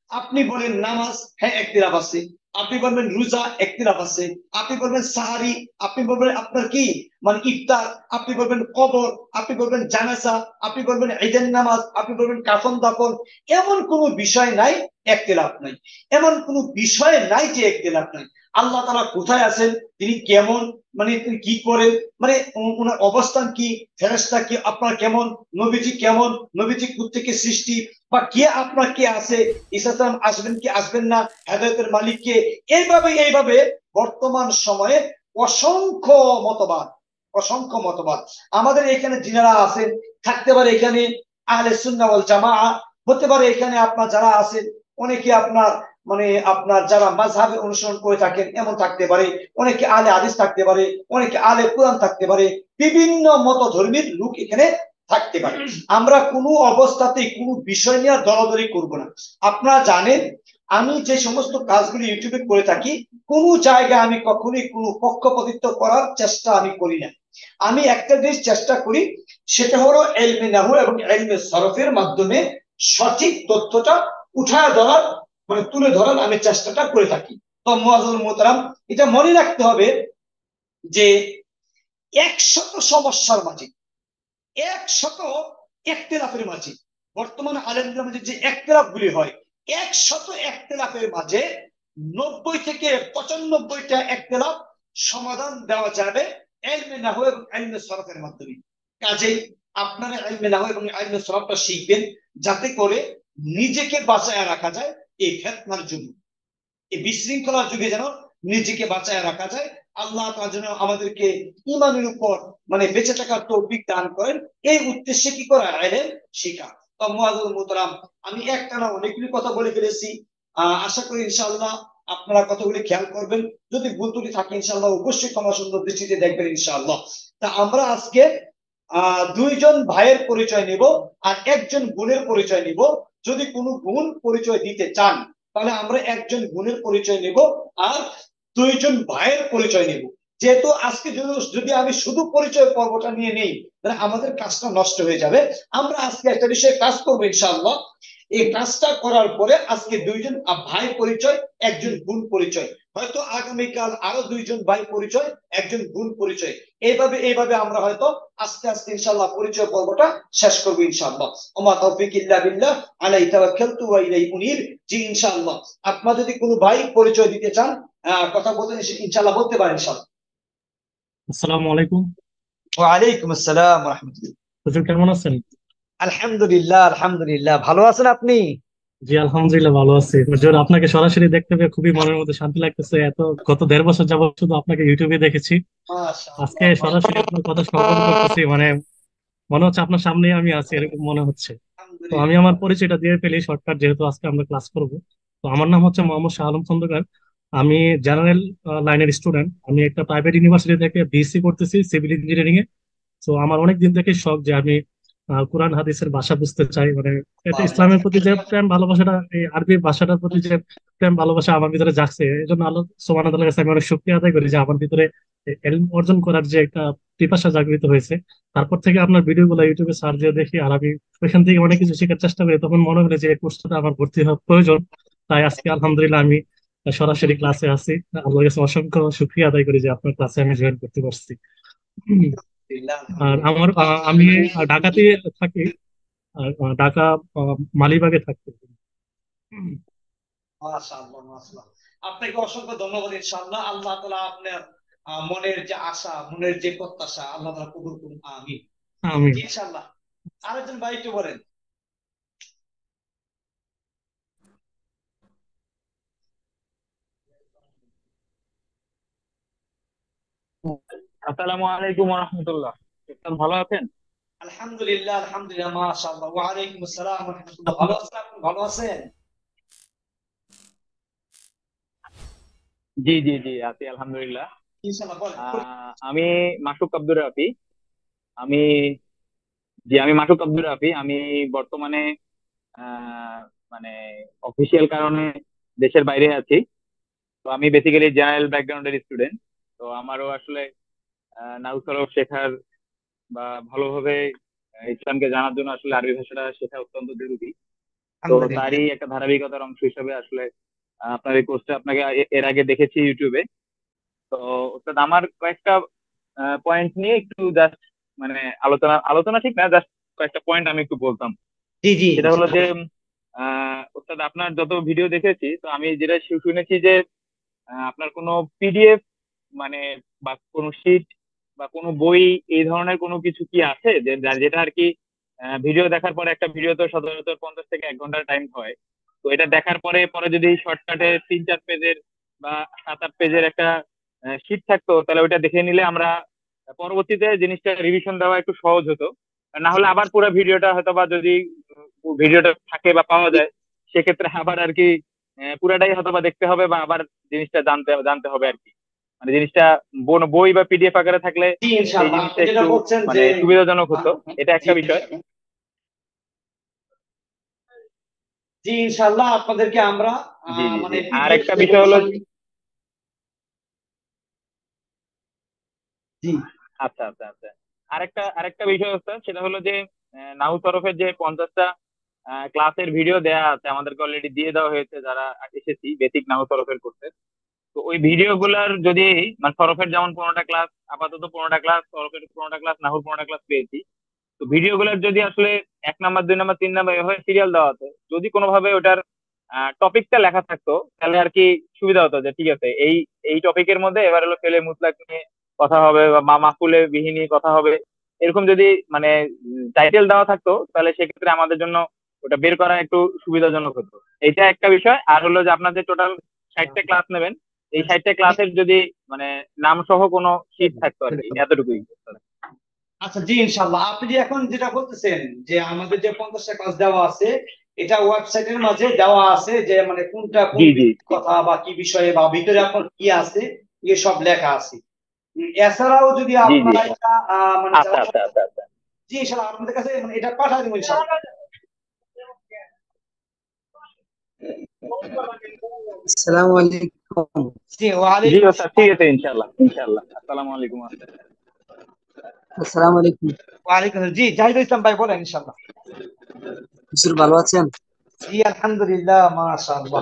আপনি বলেন নামাজ, হ্যাঁ একতিলাফ আছে। আপনি বলবেন রোজা, একতিলাফ আছে। আপনি বলবেন সাহারি, আপনি বলবেন আপনার কি মানে ইফতার, আপনি বলবেন কবর, আপনি বলবেন জানাজা, আপনি বলবেন ঈদের নামাজ, আপনি বলবেন কাফন দাফন। এমন কোনো বিষয় নাই একতিলাফ নাই। এমন কোনো বিষয় নাই যে একতিলাফ নাই। আল্লাহ তাআলা কোথায় আছেন, তিনি কেমন, মানে তিনি কি করেন, মানে ওনার অবস্থান কি, ফেরেশতা কি, আপনার কেমন, নবীজি কেমন, নবীজি কোত্থেকে সৃষ্টি, বা কে আপনার কে আছে, ঈসা সালাম আসবেন কি আসবেন না, হেদায়েতের মালিক কে, এইভাবে এইভাবে বর্তমান সময়ে অসংখ্য মতবাদ, অসংখ্য মতবাদ আমাদের এখানে যিনারা আছেন, থাকতে পারে এখানে আহলে সুন্নাহ ওয়াল জামাআহ, হতে পারে এখানে আপনার যারা আছেন অনেকে আপনার মানে আপনার যারা মাযহাবের অনুসরণ করে থাকেন এমন থাকতে পারে, অনেকে আলে হাদিস থাকতে পারে, অনেকে আলে কোরআন থাকতে পারে, বিভিন্ন মত ধর্মীর লোক এখানে থাকতে পারে। আমরা কোনো অবস্থাতেই কোনো বিষয় নিয়ে দলাদলি করব না। আপনারা জানেন আমি যে সমস্ত কাজগুলি ইউটিউবে করে থাকি, কোনো জায়গায় আমি কখনোই কোনো পক্ষপাতিত্ব করার চেষ্টা আমি করি না। আমি একটা জিনিস চেষ্টা করি, সেটা হলো ইলমে নাহু এবং ইলমে সরফের মাধ্যমে সঠিক তথ্যটা উঠায় ধরার মানে তুলে ধরার আমি চেষ্টাটা করে থাকি। তো মুআজ্জাল মুহতারাম, এটা মনে রাখতে হবে যে একশত সমস্যার মাঝে, একশত একতেলাফের মাঝে, বর্তমানে আলেমদের মাঝে যে একতেলাফ গুলি হয়, একশত একতেলাফের মাঝে নব্বই থেকে পঁচানব্বইটা একতেলাফ সমাধান দেওয়া যাবে ইলমে নাহু এবং ইলমে সরফের মাধ্যমে। কাজেই আপনারা ইলমে নাহু এবং ইলমে সরফটা শিখবেন, যাতে করে নিজেকে বাঁচায় রাখা যায় এই ফিতনার জন্য, এই বিশৃঙ্খলার যুগে যেন নিজেকে বাঁচায় রাখা যায়। আল্লাহ তাআলা যেন আমাদেরকে ঈমানের উপর মানে বেঁচে থাকার তৌফিক দান করেন, এই উদ্দেশ্যে কি করা ইলম শেখা। তো মুআজ্জাল মুহতারাম, আমি একটানা অনেকগুলি কথা বলে ফেলেছি। আহ, আশা করি ইনশাআল্লাহ আপনারা কথাগুলি খেয়াল করবেন। যদি ভুল ত্রুটি থাকে ইনশাআল্লাহ অবশ্যই ক্ষমা সুন্দর দৃষ্টিতে দেখবেন ইনশাআল্লাহ। তা আমরা আজকে আহ দুইজন ভাইয়ের পরিচয় নেব আর একজন বোনের পরিচয় নিব। যদি কোনো বোন পরিচয় দিতে চান তাহলে আমরা একজন বোনের পরিচয় নেব আর দুইজন ভাইয়ের পরিচয় নেব। যেহেতু আজকে যদি যদি আমি শুধু পরিচয় পর্বটা নিয়ে নেই তাহলে আমাদের কাজটা নষ্ট হয়ে যাবে। আমরা আজকে একটা বিষয়ে কাজ করবো ইনশাআল্লাহ। এই কাজটা করার পরে আজকে দুইজন ভাই পরিচয়, একজন বোন পরিচয়, হয়তো আগামীকাল আরো দুইজন ভাই পরিচয়, একজন বোন পরিচয়, এইভাবে এইভাবে আমরা হয়তো আস্তে আস্তে ইনশাআল্লাহ পরিচয় পর্বটা শেষ করবো ইনশাআল্লাহ। ওমা তৌফিক ইল্লা বিল্লাহ, আলাইহি তাওয়াক্কালতু ওয়া ইলাইহি উনীব। জি ইনশাআল্লাহ, আপনারা যদি কোনো ভাই পরিচয় দিতে চান, আহ, কথা বলতে ইনশাআল্লাহ বলতে পারেন ইনশাআল্লাহ।
আসসালামু আলাইকুম।
ওয়া আলাইকুম আসসালাম ওয়া রাহমাতুল্লাহ।
হুজুর কেমন আছেন?
আলহামদুলিল্লাহ আলহামদুলিল্লাহ, ভালো আছেন আপনি?
জি আলহামদুলিল্লাহ ভালো আছি হুজুর। আপনাকে সরাসরি দেখতে পেয়ে খুবই মনের মধ্যে শান্তি লাগতেছে। এত গত দেড় বছর যাবত শুধু আপনাকে ইউটিউবে দেখেছি, আজকে
মাশাআল্লাহ
সরাসরি আপনার কথা শ্রবণ করতেছি, মানে মনে হচ্ছে আপনার সামনেই আমি আছি এরকম মনে হচ্ছে। তো আমি আমার
আলহামদুলিল্লাহ।
পরিচয়টা দিয়ে ফেলি শর্টকাট, যেহেতু আজকে আমরা ক্লাস করব। তো আমার নাম হচ্ছে মোহাম্মদ শাহ আলম খন্দকার। আমি জেনারেল লাইনের স্টুডেন্ট। আমি একটা প্রাইভেট ইউনিভার্সিটি থেকে বিএসসি করতেছি সিভিল ইঞ্জিনিয়ারিং এ। তো আমার অনেক দিন থেকে শখ যে আমি আহ, কোরআন হাদিসের ভাষা বুঝতে চাই, মানে এটা ইসলামের প্রতি যে প্রেম ভালোবাসাটা, এই আরবি ভাষাটার প্রতি যে প্রেম ভালোবাসা আমার ভিতরে জাগছে, এই জন্য আল্লাহ সুবহানাহু ওয়া তাআলার কাছে আমি অনেক শুকরিয়া আদায় করি যে আমার ভিতরে এই ইলম অর্জন করার যে একটা পিপাসা জাগৃত হয়েছে। তারপর থেকে আপনার ভিডিও গুলো ইউটিউবে সার্চ দিয়ে দেখি আর আমি ওইখান থেকে অনেক কিছু শেখার চেষ্টা করি। তখন মনে হলো যে এই কোর্সটা আমার ভর্তি হওয়া প্রয়োজন। তাই আজকে আলহামদুলিল্লাহ আমি সরাসরি ক্লাসে আছি। আল্লাহর কাছে অসংখ্য শুকরিয়া আদায় করি যে আপনার ক্লাসে আমি জয়েন করতে পারছি। আর আমার আহ, আমি ঢাকাতে থাকি, আর আহ, ঢাকা আহ, মালিবাগে থাকি।
মাশাআল্লাহ মাশাআল্লাহ, আপনাকে অসংখ্য ধন্যবাদ। ইনশাআল্লাহ আল্লাহ তাআলা আপনার আহ, মনের যে আশা, মনের যে প্রত্যাশা আল্লাহ তাআলা কবুল করুন, আমিন।
আমি
জি, ইনশাআল্লাহ। আরেকজন ভাই একটু বলেন।
আসসালামু আলাইকুম ওয়া রাহমাতুল্লাহ। উস্তাদ ভালো আছেন?
আলহামদুলিল্লাহ আলহামদুলিল্লাহ, মাশাআল্লাহ। ওয়া আলাইকুম আসসালাম ওয়া রাহমাতুল্লাহ। ভালো আছেন আপনি? ভালো আছেন?
জি জি জি আছি আলহামদুলিল্লাহ।
ইনশাআল্লাহ বলেন।
আহ, আমি মাসুক আব্দুর রাফি। আমি জি আমি মাসুক আব্দুর রাফি। আমি বর্তমানে আহ, মানে অফিসিয়াল কারণে দেশের বাইরে আছি। তো আমি বেসিক্যালি জেনারেল ব্যাকগ্রাউন্ডের স্টুডেন্ট। তো আমারও আসলে আহ, নাহু সরফ শেখার বা ভালোভাবে আহ, ইসলামকে জানার জন্য আসলে আরবি ভাষাটা শেখা অত্যন্ত জরুরি। তো
আলহামদুলিল্লাহ।
তারই একটা ধারাবাহিকতার অংশ হিসেবে আসলে আহ, আপনার এই কোর্সটা আপনাকে এ- এর আগে দেখেছি ইউটিউবে। তো ওস্তাদ আমার কয়েকটা পয়েন্ট নিয়ে একটু জাস্ট মানে আলোচনা আলোচনা ঠিক না, জাস্ট কয়েকটা পয়েন্ট আমি একটু বলতাম।
জি জি
সেটা হলো যে আহ ওস্তাদ আপনার যত ভিডিও দেখেছি, তো আমি যেটা শু- শুনেছি যে আহ, আপনার কোনো পিডিএফ মানে বা কোনো শিট বা কোনো বই এই ধরনের কোনো কিছু কি আছে যে যা- যেটা আর কি ভিডিও দেখার পরে, একটা ভিডিও তো সচরাচর পঞ্চাশ থেকে এক ঘন্টার টাইম হয়, তো এটা দেখার পরে পরে যদি শর্টকাটে তিন চার পেজের বা সাত আট পেজের একটা শিট থাকতো, তাহলে ওইটা দেখে নিলে আমরা পরবর্তীতে জিনিসটা রিভিশন দেওয়া একটু সহজ হতো। আর না হলে আবার পুরো ভিডিওটা হয়তো বা যদি ভিডিওটা থাকে বা পাওয়া যায়, সেক্ষেত্রে আবার আর কি আহ, পুরাটাই হয়তো বা দেখতে হবে বা আবার জিনিসটা জানতে জানতে হবে আর কি। মানে জিনিসটা বন- বই বা পিডিএফ আকারে থাকলে
জি
এই
ইনশাআল্লাহ,
জিনিসটা
আপনি যেটা
একটু
বলছেন
মানে
যে
সুবিধাজনক হতো, এটা
জি
একটা বিষয়।
জি ইনশাআল্লাহ আপনাদেরকে আমরা
জি
আহ,
জি জি
মানে
আর
পিডিএফ
একটা
যেগুলো
বিষয় হলো,
জি
আচ্ছা আচ্ছা আচ্ছা, আরেকটা আরেকটা বিষয় হচ্ছে, সেটা হলো যে আহ, নাউ তরফের যে পঞ্চাশটা ক্লাসের ভিডিও দেয়া আছে আমাদেরকে অলরেডি দিয়ে দেওয়া হয়েছে যারা এসেছি বেসিক নাউ তরফের করতে। তো ওই ভিডিও গুলার যদি মানে সরফের যেমন পনেরোটা ক্লাস, আপাতত পনেরোটা ক্লাস, সরফের পনেরোটা ক্লাস, নাহুর পনেরোটা ক্লাস পেয়েছি। তো ভিডিও গুলার যদি আসলে এক নাম্বার দুই নাম্বার তিন নাম্বার এভাবে সিরিয়াল দেওয়া হতো, যদি কোনোভাবে ওটার টপিকটা লেখা থাকতো, তাহলে আর কি সুবিধা হতো যে ঠিক আছে এই এই টপিকের মধ্যে এবার হলো ফেলে মুতলাক নিয়ে কথা হবে বা মা মাকুলে বিহি নিয়ে কথা হবে, এরকম যদি মানে টাইটেল দেওয়া থাকতো, তাহলে সেক্ষেত্রে আমাদের জন্য ওটা বের করা একটু সুবিধাজনক হতো। এটা একটা বিষয়। আর হলো যে আপনার যে টোটাল ষাটটা ক্লাস নেবেন, এই ষাটটা ক্লাসের যদি মানে নাম সহ কোনো শীট থাকতো আর কি, এতটুকুই।
আচ্ছা জি ইনশাআল্লাহ, আপনি যে এখন যেটা বলতেছেন যে আমাদের যে পঞ্চাশটা ক্লাস দেওয়া আছে, এটা ওয়েবসাইটের মাঝে দেওয়া আছে যে মানে কোনটা কোন
জি জি
বিষয়ের কথা বা কি বিষয়ে বা ভিতরে আপনার কি আছে, এ সব লেখা আছে। উম, এছাড়াও যদি
জি জি
আপনারা এটা আহ, মানে
আচ্ছা
যারা
আচ্ছা আচ্ছা আচ্ছা।
জি ইনশাআল্লাহ আপনাদের কাছে মানে এটা পাঠিয়ে দেবো ইনশাআল্লাহ।
আসসালামু আলাইকুম।
জি
জি
ওয়ালাইকুম
ওস্তাদ, ঠিক
আসসালাম।
আছে, ইনশাল্লাহ ইনশাল্লাহ। আসসালামু আলাইকুম।
আসসালামু আলাইকুম।
ওয়ালাইকুম আসসালাম। জি জাহিদুল ইসলাম ভাই বলেন ইনশাআল্লাহ।
হুজুর ভালো আছেন?
জি আলহামদুলিল্লাহ মাশাআল্লাহ।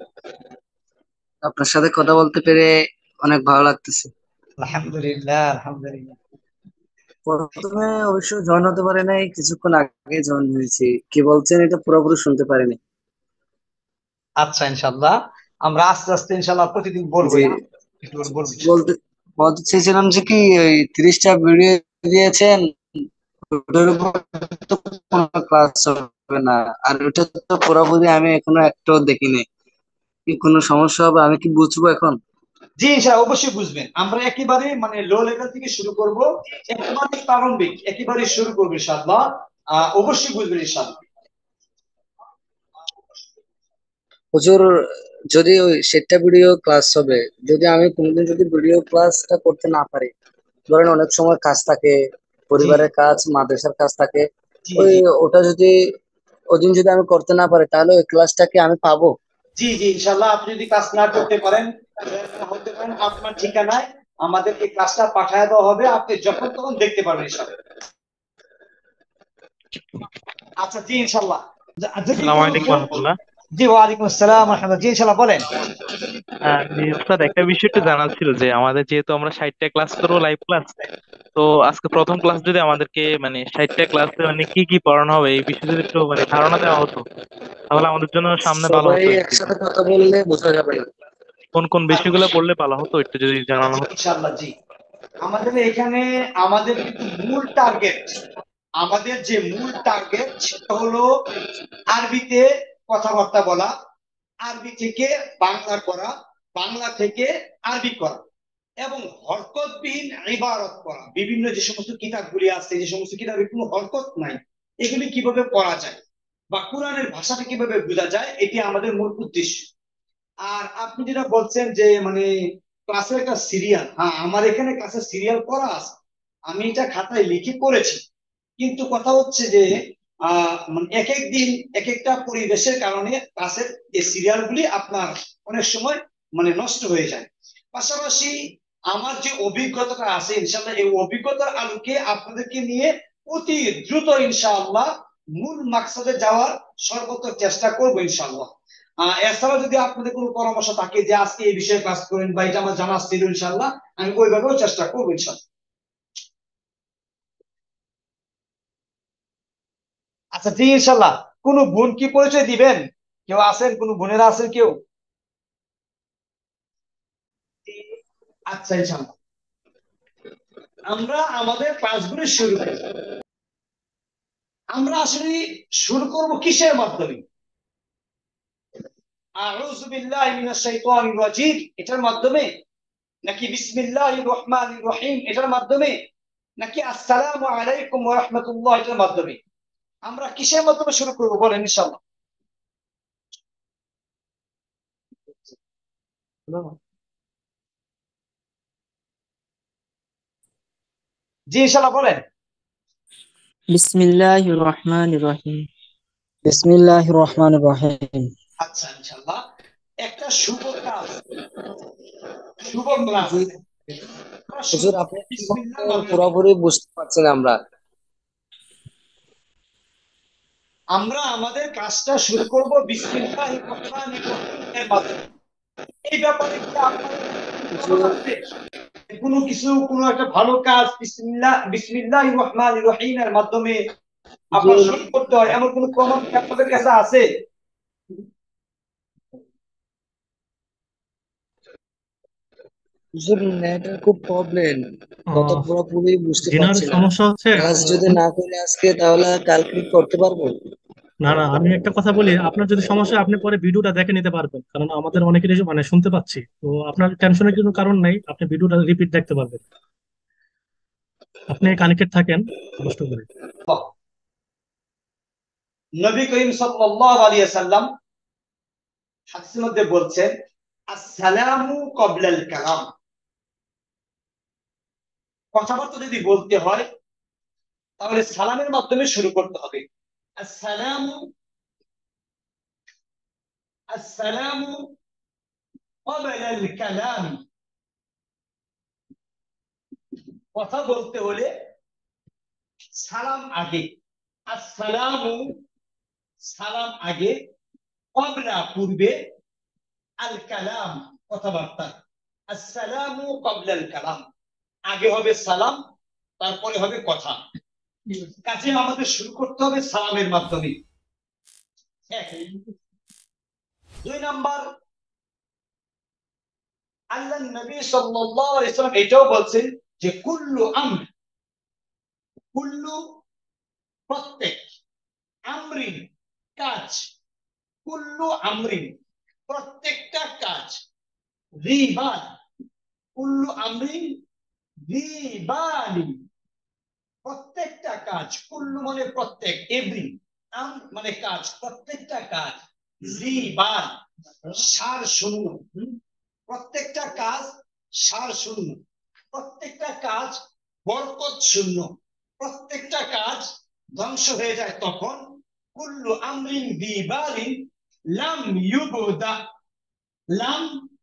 আপনার সাথে কথা বলতে পেরে অনেক ভালো লাগতেছে।
আলহামদুলিল্লাহ আলহামদুলিল্লাহ।
প্রথমে অবশ্য জয়েন হতে পারে নাই, কিছুক্ষণ আগে জয়েন হয়েছি। কি বলছেন এটা পুরোপুরি শুনতে পারিনি।
আচ্ছা ইনশাআল্লাহ, আমরা আস্তে আস্তে ইনশাআল্লাহ প্রতিদিন বলবো,
জি,
একটু করে বলবো ইনশাআল্লাহ।
বলতে বলতে চেয়েছিলাম যে কি ওই তিরিশটা ভিডিও দিয়েছেন, ওটার উপর তো কোনো ক্লাস হবে না। আর ওটা তো পুরোপুরি আমি এখনো একটাও দেখিনি। কি কোনো সমস্যা হবে? আমি কি বুঝবো এখন?
জি ইনশাআল্লাহ অবশ্যই বুঝবেন। আমরা একেবারে মানে লো লেভেল থেকে শুরু করব, একেবারে প্রারম্ভিক একেবারে শুরু করবো ইনশাআল্লাহ। আহ অবশ্যই বুঝবেন ইনশাআল্লাহ।
হুজুর, যদি ওই সেটটা ভিডিও ক্লাস হবে, যদি আমি কোনোদিন যদি ভিডিও ক্লাসটা করতে না পারি, ধরেন অনেক সময় কাজ থাকে,
জি
পরিবারের কাজ, মাদ্রাসার কাজ থাকে,
জি
ওই
জি
ওটা যদি ওদিন যদি আমি করতে না পারি, তাহলে ওই ক্লাসটা কি আমি পাবো?
জি জি ইনশাআল্লাহ, আপনি যদি কাজ না করতে পারেন না হতে পারেন, আপনার ঠিকানায় আমাদেরকে কাজটা পাঠিয়ে দেওয়া হবে, আপনি যখন তখন দেখতে পারবেন ইনশাআল্লাহ। আচ্ছা জি ইনশাআল্লাহ। য- যদি
আসসালামু
কোনো
আলাইকুম
ভুল-
রহমতুল্লাহ।
জি ওয়ালাইকুম আসসালাম রাহমাতুল্লাহ। জি ইনশাআল্লাহ বলেন।
আহ, জি ওস্তাদ, একটা বিষয় একটু জানার ছিল যে আমাদের যেহেতু আমরা ষাটটা ক্লাস করবো লাইভ ক্লাস, তো আজকে প্রথম ক্লাস যদি আমাদেরকে মানে ষাটটা ক্লাসে মানে কি কি পড়ানো হবে এই বিষয়ে যদি একটু মানে ধারণা দেওয়া হতো, তাহলে আমাদের জন্য সামনে ভালো
সবাই
হতো আর কি।
একসাথে কথা বললে বোঝা যাবে না।
কোন কোন বিষয়গুলো পড়লে ভালো হতো একটু যদি জানানো
আচ্ছা
হতো।
ইনশাআল্লাহ জি, আমাদের এখানে আমাদের কিন্তু মূল টার্গেট, আমাদের যে মূল টার্গেট সেটা হলো আরবিতে কথাবার্তা বলা, আরবি থেকে বাংলা করা, বাংলা থেকে আরবি করা, এবং হরকতবিহীন ইবারত করা। বিভিন্ন যে সমস্ত কিতাবগুলি আছে, যে সমস্ত কিতাবে কোনো হরকত নাই, এগুলি কিভাবে পড়া যায় বা কোরআনের ভাষাটা কিভাবে বোঝা যায়, এটি আমাদের মূল উদ্দেশ্য। আর আপনি যেটা বলছেন যে মানে ক্লাসের একটা সিরিয়াল, হ্যাঁ আমার এখানে ক্লাসের সিরিয়াল করা আছে, আমি এটা খাতায় লিখে করেছি। কিন্তু কথা হচ্ছে যে আহ মানে এক এক দিন এক একটা পরিবেশের কারণে ক্লাসের এই সিরিয়াল গুলি আপনার অনেক সময় মানে নষ্ট হয়ে যায়। পাশাপাশি আমার যে অভিজ্ঞতাটা আছে ইনশাআল্লাহ, এই অভিজ্ঞতার আলোকে আপনাদেরকে নিয়ে অতি দ্রুত ইনশাআল্লাহ মূল মাকসাদে যাওয়ার সর্বোচ্চ চেষ্টা করবো ইনশাআল্লাহ। আহ এছাড়াও যদি আপনাদের কোনো পরামর্শ থাকে যে আজকে এই বিষয়ে কাজ করেন বা এটা আমার জানা ছিল, ইনশাআল্লাহ আমি ওইভাবেও চেষ্টা করবো ইনশাআল্লাহ। আচ্ছা ঠিক, ইনশাআল্লাহ। কোনো বোন কি পরিচয় দিবেন? কেউ আছেন, কোনো বোনেরা আছেন কেউ? আচ্ছা ইনশাআল্লাহ, আমরা আমাদের ক্লাসগুলো শুরু করি। আমরা আসলে শুরু করব কিসের মাধ্যমে? আউযু বিল্লাহি মিনাশ শাইতানির রাজিম এটার মাধ্যমে, নাকি বিসমিল্লাহির রহমানির রহিম এটার মাধ্যমে, নাকি আসসালামু আলাইকুম ওয়া রাহমাতুল্লাহ এটার মাধ্যমে? আমরা কিসের মাধ্যমে শুরু করব বলেন ইনশাআল্লাহ? জি ইনশাআল্লাহ বলেন।
বিসমিল্লাহির রহমানির রহিম।
বিসমিল্লাহির রহমানির রহিম।
আচ্ছা ইনশাআল্লাহ, একটা শুভ কাজ, শুভ ক্লাস
জি
আমরা শুরু
হুজুর,
করব
আপনি কি
বিসমিল্লাহর
বলছেন
মাধ্যমে।
পুরোপুরি বুঝতে পারছি না আমরা।
আমরা আমাদের কাজটা শুরু করব বিসমিল্লাহির রহমানির রহিমের মাধ্যমে। এই ব্যাপারে কি আপনাদের কোনো মতামত আছে? কোনো কিছু, কোনো একটা ভালো কাজ বিসমিল্লাহ বিসমিল্লাহির রহমানির রহিমের মাধ্যমে আপনার
হুজুর
শুরু করতে হয়, এমন কোনো প্রমাণ কি আপনাদের কাছে আছে?
হুজুর, নেটের খুব প্রবলেম, কথা
আহ,
পুরোপুরি বুঝতে
জিনার
পারছি না।
সমস্যা হচ্ছে।
ক্লাস যদি না করে আজকে, তাহলে কালকে করতে পারবো?
না না, আমি একটা কথা বলি, আপনার যদি সমস্যা হয়, আপনি পরে ভিডিওটা দেখে নিতে পারবেন, কারণ আমাদের অনেকেরই মানে শুনতে পাচ্ছি, তো আপনার টেনশনের কোনো কারণ নাই, আপনি ভিডিওটা রিপিট দেখতে পারবেন। আপনি কানেক্টেড থাকেন কষ্ট করে।
নবী করিম সাল্লাল্লাহু আলাইহি ওয়াসাল্লাম হাদিসের মধ্যে বলছেন, আসসালামু ক্বাবলাল কালাম। কথাবার্তা যদি বলতে হয় তাহলে সালামের মাধ্যমে শুরু করতে হবে। আসসালামু আসসালামু ক্বাবলাল কালাম। কথা বলতে হলে সালাম আগে। আসসালামু সালাম আগে, ক্বাবলা পূর্বে, আল কালাম কথাবার্তা। আসসালামু ক্বাবলাল কালাম, আগে হবে সালাম, তারপরে হবে কথা। কাজে আমাদের শুরু করতে হবে সালামের মাধ্যমে। এক। দুই নাম্বার, আল্লাহ নবী সাল্লাল্লাহু আলাইহি ওয়াসাল্লাম এটাও বলছেন যে কুল্লু আমর, কুল্লু প্রত্যেক, আমরিন কাজ, কুল্লু আমরিন প্রত্যেকটা কাজ, রিবান কুল্লু আমরিন রিবানি প্রত্যেকটা কাজ, কুল্লু মানে প্রত্যেক, এভরি, আম মানে কাজ, প্রত্যেকটা কাজ, রিবান সার শূন্য, প্রত্যেকটা কাজ সার শূন্য, প্রত্যেকটা কাজ বরকত শূন্য, প্রত্যেকটা কাজ ধ্বংস হয়ে যায় তখন। কুল্লু আমরিন বিবালিন লাম ইউবদা, লাম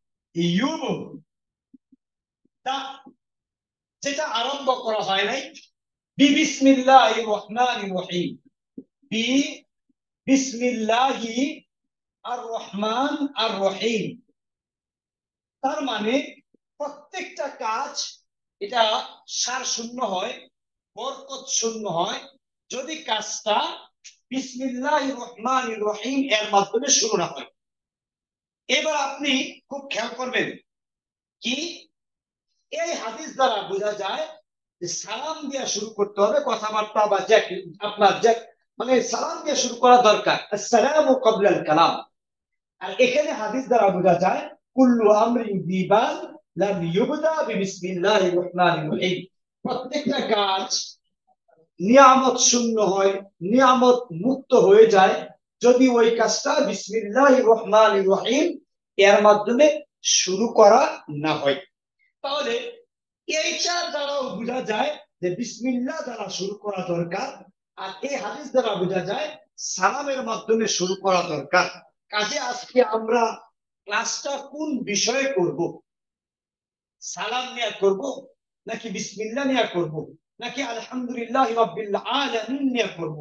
ইউবদা যেটা আরম্ভ করা হয় নাই। বি বিসমিল্লাহির রহমানির রহিম, বি বিসমিল্লাহি আর রহমান আর রহিম। তার মানে প্রত্যেকটা কাজ এটা সার শূন্য হয়, বরকত শূন্য হয় যদি কাজটা বিসমিল্লাহির রহমানির রহিম এর মাধ্যমে শুরু না হয়। এবার আপনি খুব খেয়াল করবেন কি, এই হাদিস দ্বারা বোঝা যায় যে সালাম দিয়ে শুরু করতে হবে কথাবার্তা, বা যে আপনার যে মানে সালাম দিয়ে শুরু করা দরকার, আসসালামু ক্বাবলাল কালাম। আর এখানে হাদিস দ্বারা বোঝা যায় কুল্লু আমরিন দিবাল লাম ইউবদা বিসমিল্লাহির রহমানির রহিম, প্রত্যেকটা কাজ নিয়ামত শূন্য হয়, নিয়ামত মুক্ত হয়ে যায় যদি ওই কাজটা বিসমিল্লাহির রহমানির রহিম এর মাধ্যমে শুরু করা না হয়। তাহলে এইটা দ্বারাও বোঝা যায় যে বিসমিল্লাহ দ্বারা শুরু করা দরকার, আর এই হাদিস দ্বারা বোঝা যায় সালামের মাধ্যমে শুরু করা দরকার। কাজে আজকে আমরা ক্লাসটা কোন বিষয়ে করব? সালাম নিয়ে করব, নাকি বিসমিল্লাহ নিয়ে করব, নাকি আলহামদুলিল্লাহ রাব্বিল আলামিন নিয়ে করব?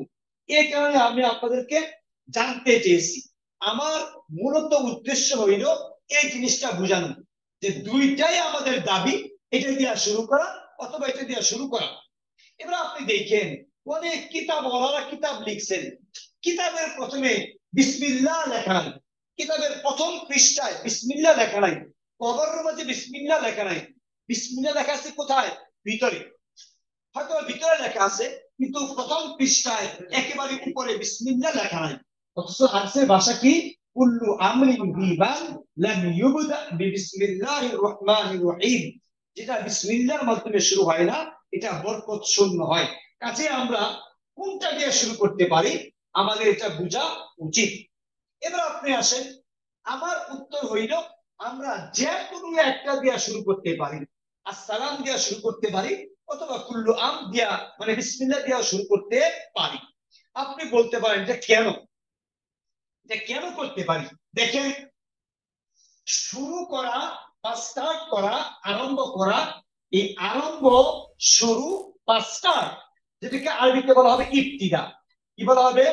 এই কারণে আমি আপনাদেরকে জানতে চেয়েছি। আমার মূলত উদ্দেশ্য হইল এই জিনিসটা বোঝানো যে দুইটাই আমাদের দাবি, এটা দিয়ে শুরু করা অথবা এটা দিয়ে শুরু করা। এবার আপনি দেখেন অনেক কিতাব ওলারা কিতাব লিখছেন, কিতাবের প্রথমে বিসমিল্লাহ লেখা নাই, কিতাবের প্রথম পৃষ্ঠায় বিসমিল্লাহ লেখা নাই, কবরের মাঝে বিসমিল্লাহ লেখা নাই। বিসমিল্লাহ লেখা আছে কোথায়? ভিতরে, হয়তো ভিতরে লেখা আছে, কিন্তু প্রথম পৃষ্ঠায় একেবারে উপরে বিসমিল্লাহ লেখা নাই। অথচ হাদিসের ভাষা কি? কুল্লু আমরিন বিবান লাম ইউবদা বিসমিল্লাহির রহমানির রহিম। যেটা বিসমিল্লাহর মাধ্যমে শুরু হয় না, এটা বরকত শূন্য হয়। কাজে আমরা কোনটা দিয়ে শুরু করতে পারি, আমাদের এটা বোঝা উচিত। এবার আপনি আসেন, আমার উত্তর হইল আমরা যে কোনো একটা দিয়া শুরু করতে পারি। আসসালাম দিয়া শুরু করতে পারি, অথবা কুল্লু আম দিয়া মানে বিসমিল্লাহ দিয়া শুরু করতে পারি। আপনি বলতে পারেন যে কেন, যে কেন করতে পারি? দেখেন, শুরু করা বা স্টার্ট করা, আরম্ভ করা, এই আরম্ভ, শুরু বা স্টার্ট, যেটাকে আরবিতে বলা হবে ইবতিদা। কি বলা হবে?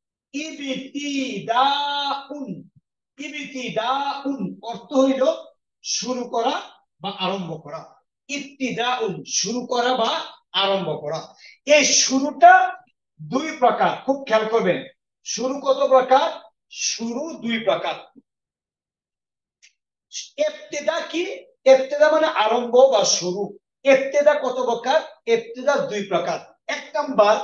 ইবতিদাউন। ইবতিদাউন অর্থ হইল শুরু করা বা আরম্ভ করা। ইবতিদাউন শুরু করা বা আরম্ভ করা। এই শুরুটা দুই প্রকার, খুব খেয়াল করবেন। শুরু কত প্রকার? শুরু দুই প্রকার। ইবতিদা কি? ইবতিদা মানে আরম্ভ বা শুরু। ইবতিদা কত প্রকার? ইবতিদা দুই প্রকার। এক নাম্বার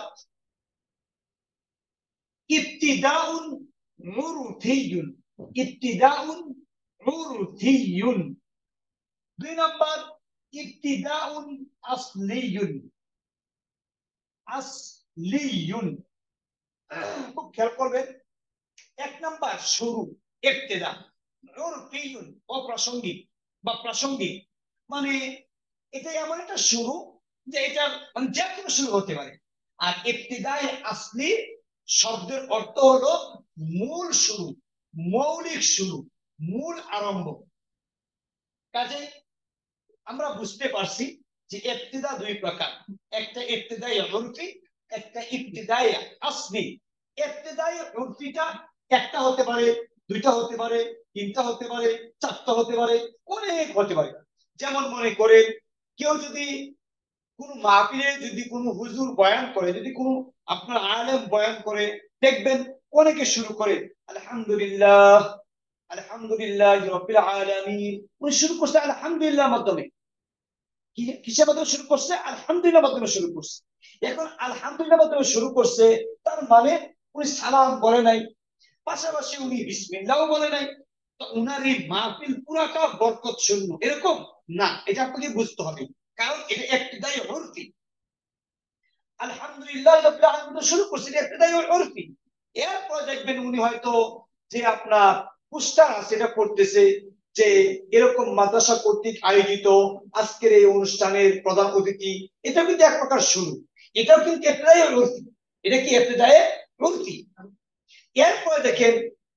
ইবতিদাউন মুরথিয়ুন। ইবতিদাউন মুরথিয়ুন। দুই নাম্বার ইবতিদাউন আসলিয়ুন। আসলিয়ুন। খুব খেয়াল করবেন। এক নাম্বার শুরু, ইবতিদা। মুরথিয়ুন অপ্রাসঙ্গিক বা প্রাসঙ্গিক, মানে এটা এমন একটা শুরু যে এটা মানে যে কোনো শুরু হতে পারে। আর ইবতিদায়ে আসলি শব্দের অর্থ হলো মূল শুরু, মৌলিক শুরু, মূল আরম্ভ। কাজে আমরা বুঝতে পারছি যে ইবতিদা দুই প্রকার, একটা ইবতিদায়ে উরফি, একটা ইবতিদায়ে আসলি। ইবতিদায়ে উরফিটা একটা হতে পারে, দুইটা হতে পারে, তিনটা হতে পারে, চারটা হতে পারে, অনেক হতে পারে। যেমন মনে করেন কেউ যদি কোন মাহফিলে যদি কোনো হুজুর বয়ান করে, যদি কোনো আপনার আলেম বয়ান করে, দেখবেন অনেকে শুরু করে আলহামদুলিল্লাহ আলহামদুলিল্লাহ রাব্বিল আলামিন। উনি শুরু করছে আলহামদুলিল্লাহর মাধ্যমে। কিসের মাধ্যমে শুরু করছে? আলহামদুলিল্লাহ মাধ্যমে শুরু করছে। এখন আলহামদুলিল্লাহ মাধ্যমে শুরু করছে, তার মানে উনি সালাম বলে নাই, পাশাপাশি উনি বিসমিল্লাহও বলে নাই। তো উনার এই মাহফিল পুরাটা বরকত শূন্য এরকম না, এটা আপনাকে বুঝতে হবে। কারণ এটা ইবতিদায়ে উরফি। আলহামদুলিল্লাহ রাব্বিল আলামিন শুরু করছে, এটা ইবতিদায়ে উরফি। এরপর দেখবেন উনি হয়তো যে আপনার পোস্টার আছে এটা করতেছে যে এরকম মাদ্রাসা কর্তৃক আয়োজিত আজকের এই অনুষ্ঠানের প্রধান অতিথি, এটা কিন্তু এক প্রকার শুরু। এটাও কিন্তু ইবতিদায়ে উরফি। এটা কি ইবতিদায়ে উরফি? এরপরে দেখেন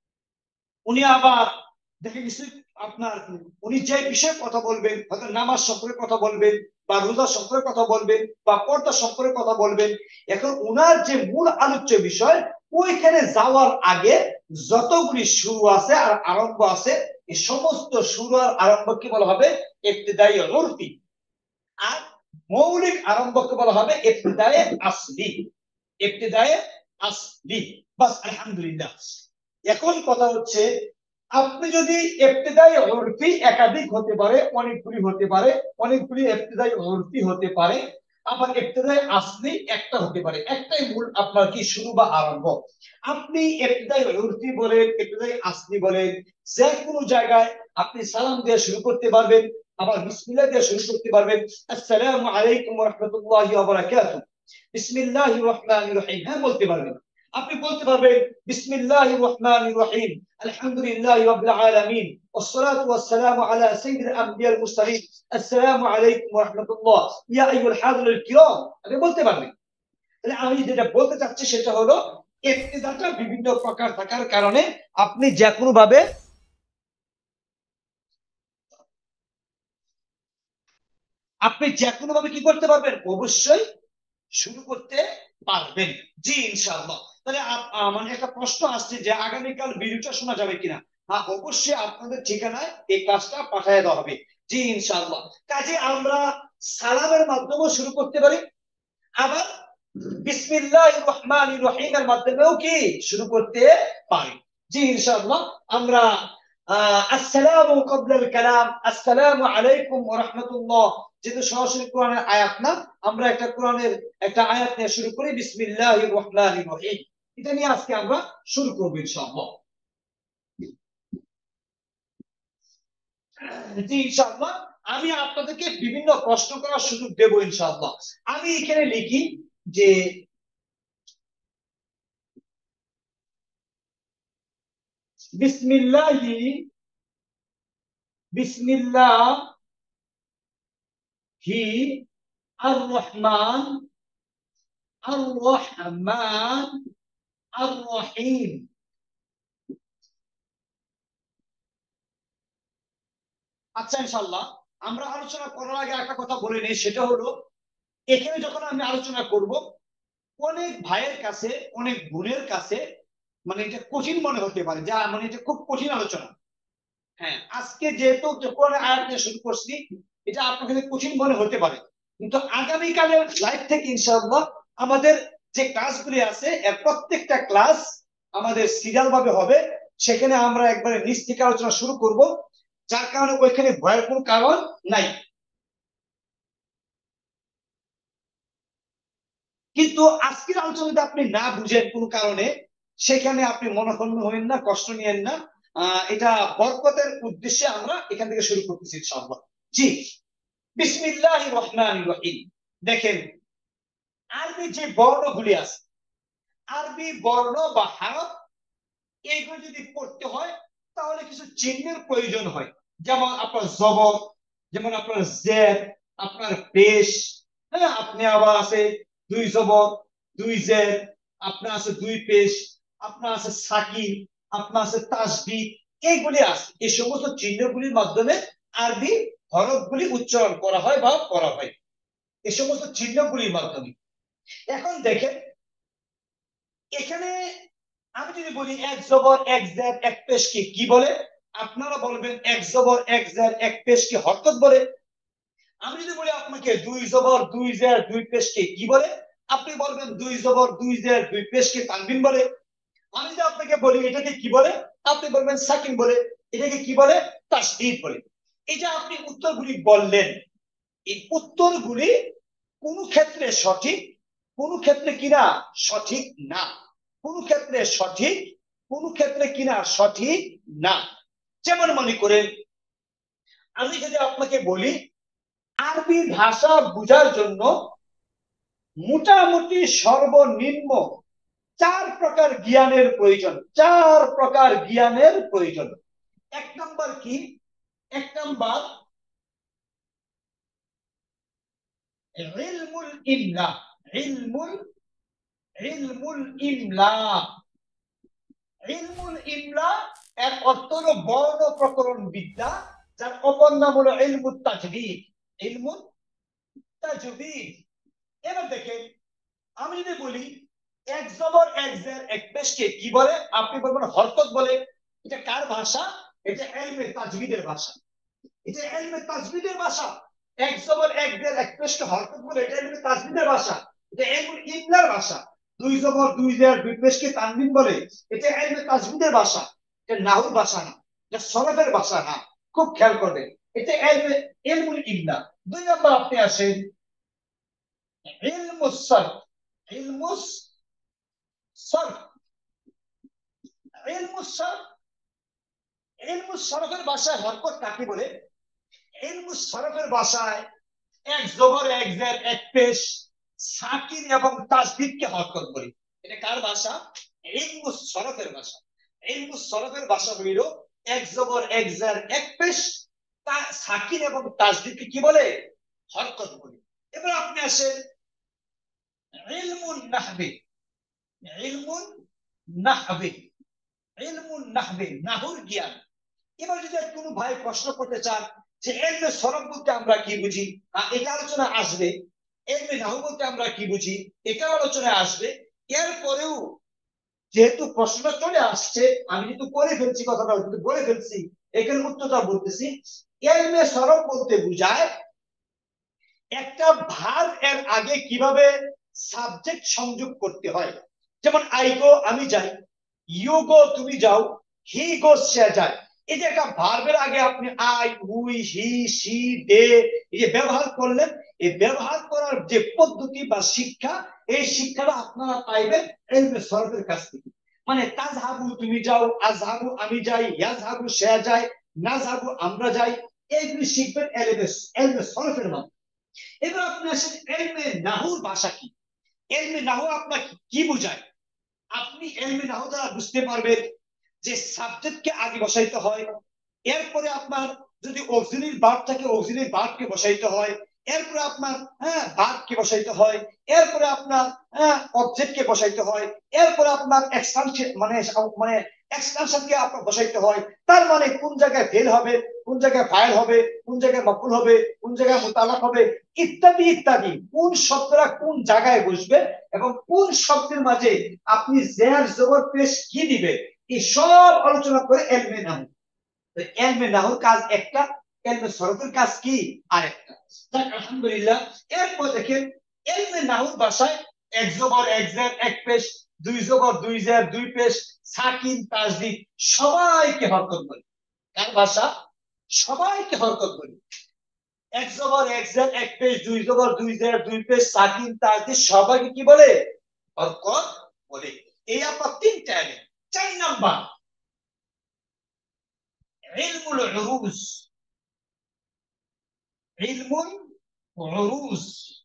উনি আবার দেখেন আপনার উনি যে বিষয়ে কথা বলবেন, হয়তো নামাজ সম্পর্কে কথা বলবেন, বা রোজা সম্পর্কে কথা বলবেন, বা পর্দা সম্পর্কে কথা বলবেন। এখন উনার যে মূল আলোচ্য বিষয়, ওইখানে যাওয়ার আগে যতগুলি শুরু আছে আর আরম্ভ আছে, এই সমস্ত শুরু আর আরম্ভকে বলা হবে ইবতিদায়ে উরফি। আর মৌলিক আরম্ভকে বলা হবে ইবতিদায়ে আসলি। ইবতিদায়ে আসলি। বাস, আলহামদুলিল্লাহ। এখন কথা হচ্ছে, আপনি যদি ইবতিদায়ে উরফি একাধিক হতে পারে, অনেকগুলি হতে পারে, অনেকগুলি ইবতিদায়ে উরফি হতে পারে, আবার ইবতিদায়ে আসলি একটা হতে পারে। একটাই মূল আপনার কি শুরু বা আরম্ভ। আপনি ইবতিদায়ে উরফি বলেন, ইবতিদায়ে আসলি বলেন, যে কোনো জায়গায় আপনি সালাম দিয়ে শুরু করতে পারবেন, আবার বিসমিল্লাহ দিয়ে শুরু করতে পারবেন। আসসালামু আলাইকুম ওয়া রাহমাতুল্লাহি ওয়া বারাকাতুহু, বিসমিল্লাহির রহমানির রহিম, হ্যাঁ বলতে পারবেন। আপনি বলতে পারবেন বিসমিল্লাহির রহমানির রহিম আলহামদুলিল্লাহি রাব্বিল আলামিন والصلاه والسلام على سيد الانبياء المرسلين السلام عليكم ورحمه الله يا ايها الحاضر الكرام। আপনি বলতে পারবেন। তাহলে আমি যেটা বলতে চাচ্ছি সেটা হলো ইবতিদাটা বিভিন্ন প্রকার থাকার কারণে আপনি যে কোনো ভাবে আপনি যে কোনো ভাবে কি করতে পারবেন? অবশ্যই শুরু করতে পারবেন। জি ইনশাআল্লাহ। তাহলে মানে একটা প্রশ্ন আসছে যে আগামীকাল ভিডিওটা শোনা যাবে কিনা। হ্যাঁ, অবশ্যই আপনাদের ঠিকানায় এই কাজটা পাঠিয়ে দেওয়া হবে। জি ইনশাআল্লাহ। কাজে আমরা সালামের মাধ্যমে শুরু করতে পারি, আবার বিসমিল্লাহির রহমানির রহিমের মাধ্যমেও কি শুরু করতে পারি। জি ইনশাআল্লাহ। আমরা আসসালামু ক্বাবলাল কালাম, আসসালামু আলাইকুম ওয়া রাহমাতুল্লাহ, যেহেতু সরাসরি কোরআনের আয়াত না, আমরা একটা কোরআনের একটা আয়াত নিয়ে শুরু করি, বিসমিল্লাহির রহমানির রহিম। এটা নিয়ে আজকে আমরা শুরু করব ইনশাআল্লাহ। জি ইনশাআল্লাহ। আমি আপনাদেরকে বিভিন্ন প্রশ্ন করার সুযোগ দেব ইনশাআল্লাহ। আমি এখানে লিখি যে বিসমিল্লাহি বিসমিল্লাহি আর রহমান আর রহমান আর রহিম। আচ্ছা ইনশাআল্লাহ, আমরা আলোচনা করার আগে একটা কথা বলে নিই, সেটা হলো এখানে যখন আমি আলোচনা করব, অনেক ভাইয়ের কাছে, অনেক বোনের কাছে মানে এটা কঠিন মনে হতে পারে, যা মানে এটা খুব কঠিন আলোচনা। হ্যাঁ, আজকে যেহেতু কোরআনের আয়াত নিয়ে শুরু করছি, এটা আপনার কাছে কঠিন মনে হতে পারে, কিন্তু আগামীকালের লাইভ থেকে ইনশাআল্লাহ আমাদের যে ক্লাসগুলি আছে এর প্রত্যেকটা ক্লাস আমাদের সিরিয়াল ভাবে হবে। সেখানে আমরা একবারে নিচ থেকে আলোচনা শুরু করব, যার কারণে ওইখানে ভয়ের কোনো কারণ নাই। কিন্তু আজকের আলোচনা যদি আপনি না বুঝেন কোনো কারণে, সেখানে আপনি মনোক্ষুণ্ণ হবেন না, কষ্ট নিয়েন না। আহ এটা বরকতের উদ্দেশ্যে আমরা এখান থেকে শুরু করতেছি ইনশাআল্লাহ। জি, বিসমিল্লাহির রহমানির রহিম। দেখেন, আরবি যে বর্ণগুলি আছে, আরবি বর্ণ বা হরফ, এইগুলো যদি পড়তে হয় তাহলে কিছু চিহ্নের প্রয়োজন হয়। যেমন আপনার জবর, যেমন আপনার জের, আপনার পেশ, হ্যাঁ, আপনি আবার আছে দুই জবর দুই জের, আপনার আছে দুই পেশ, আপনার আছে সাকিন, আপনার আছে তাসদিদ, এইগুলি আছে। এই সমস্ত চিহ্নগুলির মাধ্যমে আরবি হরফগুলি উচ্চারণ করা হয় বা করা হয়, এই সমস্ত চিহ্নগুলির মাধ্যমে। এখন দেখেন, এখানে আমি যদি বলি এক জবর এক জের এক পেশকে কি বলে, আপনারা বলবেন এক জবর এক জের এক পেশকে হরকত বলে। আমি যদি বলি আপনাকে দুই জবর দুই জের দুই পেশকে কি বলে, আপনি বলবেন দুই জবর দুই জের দুই পেশকে তানবিন বলে। আমি যদি আপনাকে বলি এটাকে কি বলে, আপনি বলবেন সাকিন বলে। এটাকে কি বলে, তাসদীদ বলে। এটা আপনি উত্তরগুলি বললেন, এই উত্তরগুলি কোন ক্ষেত্রে সঠিক, কোন ক্ষেত্রে কিনা সঠিক না, কোন ক্ষেত্রে সঠিক, কোন ক্ষেত্রে কিনা সঠিক না। যেমন মনে করেন, আমি যদি আপনাকে বলি আরবি ভাষা বোঝার জন্য মোটামুটি সর্বনিম্ন চার প্রকার জ্ঞানের প্রয়োজন, চার প্রকার জ্ঞানের প্রয়োজন। এক নাম্বার কি, এক নাম্বার ইলমুল ইমলা, ইলমুল ইলমুল ইমলা। ইলমুল ইমলা এর অর্থ হলো বর্ণ প্রকরণ বিদ্যা, যার অপর নাম হলো ইলমুত তাজবিদ, ইলমুত তাজবিদ। এবার দেখেন, আমি যদি বলি এক জবর এক জের এক পেশকে কি বলে, আপনি বলবেন হরকত বলে। এটা কার ভাষা, এটা ইলমে তাজবিদের ভাষা, এটা ইলমে তাজবিদের ভাষা। এক জবর এক জের এক পেশকে হরকত বলে, এটা ইলমে তাজবিদের ভাষা, এটা ইলমুল ইমলার ভাষা। দুই জবর দুই জের দুই পেশকে তানবিন বলে, এটা ইলমে তাজবিদের ভাষা, এটা নাহুর ভাষা না, এটা সরফের ভাষা না। খুব খেয়াল করবেন, এটা ইলমে ইলমুল ইমলা। দুই নম্বর আপনি আসেন ইলমুস সরফ, ইলমুস সরফ, ইলমুস সরফ। ইলমুস সরফের ভাষায় হরকত কাকে বলে, ইলমুস সরফের ভাষায় এক জবর এক জের এক পেশ, সাকিন এবং তাসদীদকে হরকত বলে। এটা কার ভাষা, ইলমুস সরফের ভাষা। ইলমুস সরফের ভাষা হইল এক জবর এক জের এক পেশ, তা সাকিন এবং তাসদীদকে কি বলে, হরকত বলে। এবার আপনি আসেন ইলমুন নাহবে, ইলমুন নাহবে, ইলমুন নাহবে, নাহুর জ্ঞান। এবার যদি কোনো ভাই প্রশ্ন করতে চান যে ইলমে সরফ বলতে আমরা কি বুঝি, এটা আলোচনা আসবে। ইলমে নাহু বলতে আমরা কি বুঝি, এটা আলোচনা আসবে। এরপরেও যেহেতু প্রশ্নটা চলে আসছে, আমি যেহেতু করে ফেলছি কথাটা, কিন্তু বলে ফেলছি, এখানে উত্তরটা বলতেছি। এলমে সরফ বলতে বোঝায় একটা ভার্ব এর আগে কিভাবে সাবজেক্ট সংযোগ করতে হয়। যেমন আই গো আমি যাই, ইউ গো তুমি যাও, হি গো সে যায়। এই যে একটা ভার্বের আগে আপনি I, we, he, she, they এই যে ব্যবহার করলেন, এই ব্যবহার করার যে পদ্ধতি বা শিক্ষা, এই শিক্ষাটা আপনারা পাইবেন এলমে সরফের কাছ থেকে। মানে তাজহাবু তুমি যাও, আজহাবু আমি যাই, ইয়াজহাবু সে যায়, নাজহাবু আমরা যাই, এইগুলি শিখবেন এলমে এলমে সরফের মাধ্যমে। এবার আপনি আসেন এলমে নাহুর ভাষা কি। এলমে নাহু আপনার কি বোঝায়? আপনি এলমে নাহু দ্বারা বুঝতে পারবেন যে সাবজেক্টকে আগে বসাইতে হয়, এরপরে আপনার যদি অক্সিলারি ভার্ব থাকে অক্সিলারি ভার্বকে বসাইতে হয়, এরপরে আপনার হ্যাঁ ভার্বকে বসাইতে হয়, এরপরে আপনার হ্যাঁ অবজেক্টকে বসাইতে হয়, এরপরে আপনার এক্সটেনশন মানে মানে এক্সটেনশনকে আপনার বসাইতে হয়। তার মানে কোন জায়গায় ফেল হবে, কোন জায়গায় ফাইল হবে, কোন জায়গায় মফুল হবে, কোন জায়গায় মুতালাক হবে, ইত্যাদি ইত্যাদি। কোন শব্দটা কোন জায়গায় বসবে এবং কোন শব্দের মাঝে আপনি জের জবর পেশ কি দিবেন, এই সব আলোচনা করে এলমে নাহু। এলমে নাহুর কাজ একটা, এলমে সরফের কাজ কি আরেকটা। আলহামদুলিল্লাহ। এরপর দেখেন এলমে নাহুর ভাষায় এক জবর এক জের এক পেশ, দুই জবর দুই জের দুই পেশ, সাকিন তাজদীদ সবাইকে হরকত বলে। কার ভাষা? সবাইকে হরকত বলে। এক জবর এক জের এক পেশ, দুই জবর দুই জের দুই পেশ, সাকিন তাজদীদ সবাইকে কি বলে? হরকত বলে। এই আপনার তিনটা এলেন। চার নাম্বার ইলমুল উরুজ। ইলমুল উরুজ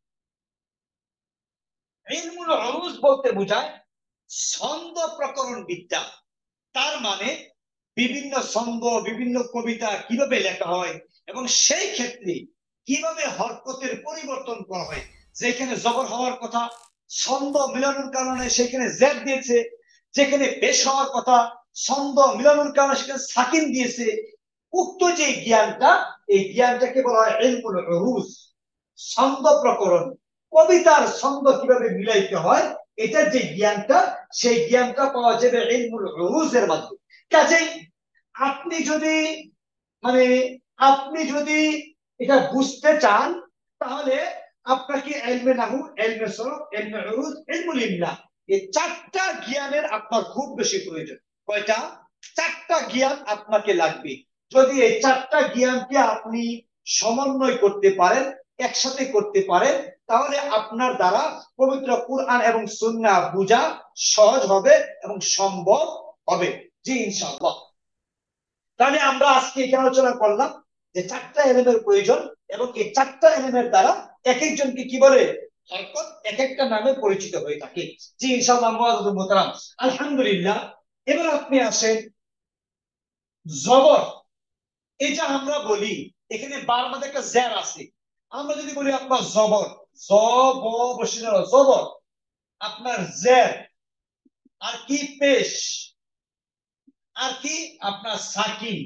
ইলমুল উরুজ বলতে বোঝায় ছন্দ প্রকরণ বিদ্যা। তার মানে বিভিন্ন ছন্দ, বিভিন্ন কবিতা কিভাবে লেখা হয় এবং সেই ক্ষেত্রে কিভাবে হরকতের পরিবর্তন করা হয়। যেখানে জবর হওয়ার কথা ছন্দ মিলানোর কারণে সেখানে জেদ দিয়েছে, যেখানে পেশ হওয়ার কথা ছন্দ মিলানোর কারণে সেখানে সাকিন দিয়েছে। উক্ত যে জ্ঞানটা, এই জ্ঞানটাকে বলা হয় ইলমুল উরুজ, ছন্দ প্রকরণ। কবিতার ছন্দ কিভাবে মিলাইতে হয় এটার যে জ্ঞানটা, সেই জ্ঞানটা পাওয়া যাবে ইলমুল উরুজের মাধ্যমে। কাজেই আপনি যদি মানে আপনি যদি এটা বুঝতে চান, তাহলে আপনাকে ইলমে নাহু, ইলমে সরফ, ইলমে উরুজ, ইলমুল ইমলা এই চারটা জ্ঞানের আপনার খুব বেশি প্রয়োজন। কয়টা? চারটা জ্ঞান আপনাকে লাগবে। যদি এই চারটা জ্ঞানকে আপনি সমন্বয় করতে পারেন, একসাথে করতে পারেন, তাহলে আপনার দ্বারা পবিত্র কুরআন এবং সুন্নাহ বোঝা সহজ হবে এবং সম্ভব হবে। জি ইনশাআল্লাহ। তাহলে আমরা আজকে এখানে আলোচনা করলাম যে চারটা এলিমের প্রয়োজন এবং এই চারটা এলিমের দ্বারা এক একজনকে কি বলে? হরকত এক একটা নামে পরিচিত হয়ে থাকে। জি ইনশাআল্লাহ মুআজ্জাজ মুহতারাম। আলহামদুলিল্লাহ। এবার আপনি আসেন জবর। এটা আমরা বলি এখানে বার মধ্যে একটা জের আছে। আমরা যদি বলি আপনার জবর, জ ব বসে গেল জবর, আপনার জের, আর কি পেশ, আর কি আপনার সাকিন,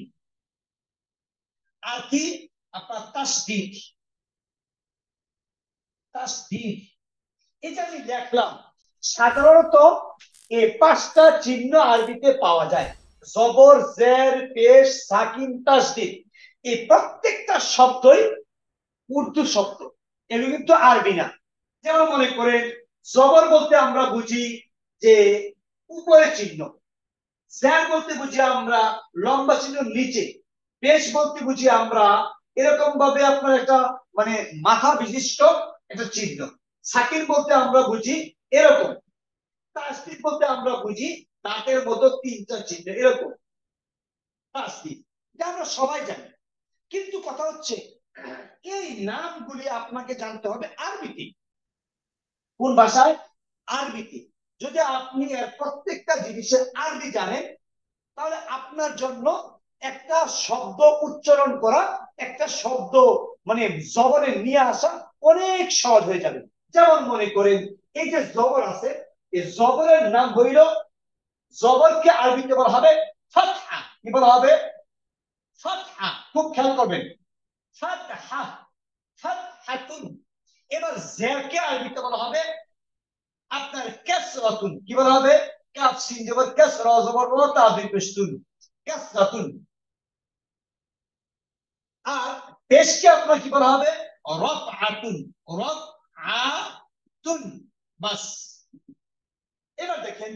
আর কি আপনার তাসদীদ। তাসদীদ এটা আমি দেখলাম সাধারণত এই পাঁচটা চিহ্ন আরবিতে পাওয়া যায়। জবর, জের, পেশ, সাকিন, তাসদীদ এই প্রত্যেকটা শব্দই উর্দু শব্দ, এগুলো কিন্তু আরবি না। যেমন মনে করেন জবর বলতে আমরা বুঝি যে উপরে চিহ্ন, জের বলতে বুঝি আমরা লম্বা চিহ্ন নিচে, পেশ বলতে বুঝি আমরা এরকম ভাবে আপনার একটা মানে মাথা বিশিষ্ট একটা চিহ্ন, সাকিন বলতে আমরা বুঝি এরকম, তাসদীদ বলতে আমরা বুঝি দাঁতের মতো তিনটা চিহ্ন এরকম। তাসদীদ এটা আমরা সবাই জানি, কিন্তু কথা হচ্ছে এই নামগুলি আপনাকে জানতে হবে আরবিতে। কোন ভাষায়? আরবিতে। যদি আপনি এর প্রত্যেকটা জিনিসের আরবি জানেন, তাহলে আপনার জন্য একটা শব্দ উচ্চারণ করা, একটা শব্দ মানে জবরে নিয়ে আসা অনেক সহজ হয়ে যাবে। যেমন মনে করেন এই যে জবর আছে, এই জবরের নাম হইল, জবরকে আরবিতে বলা হবে ফাতহা। কি বলা হবে? ফাতহা। খুব খেয়াল করবেন, ফাতহা, ফাতহাতুন। এবার জেরকে আরবিতে বলা হবে আপনার কাসরাতুন। কি বলা হবে? কাফ সিন জবর কাস র জবর র তা দুই পেশ তুন, কাসরাতুন। আর পেশকে আপনার কি বলা হবে? রফআতুন, রফআতুন। বাস। এবার দেখেন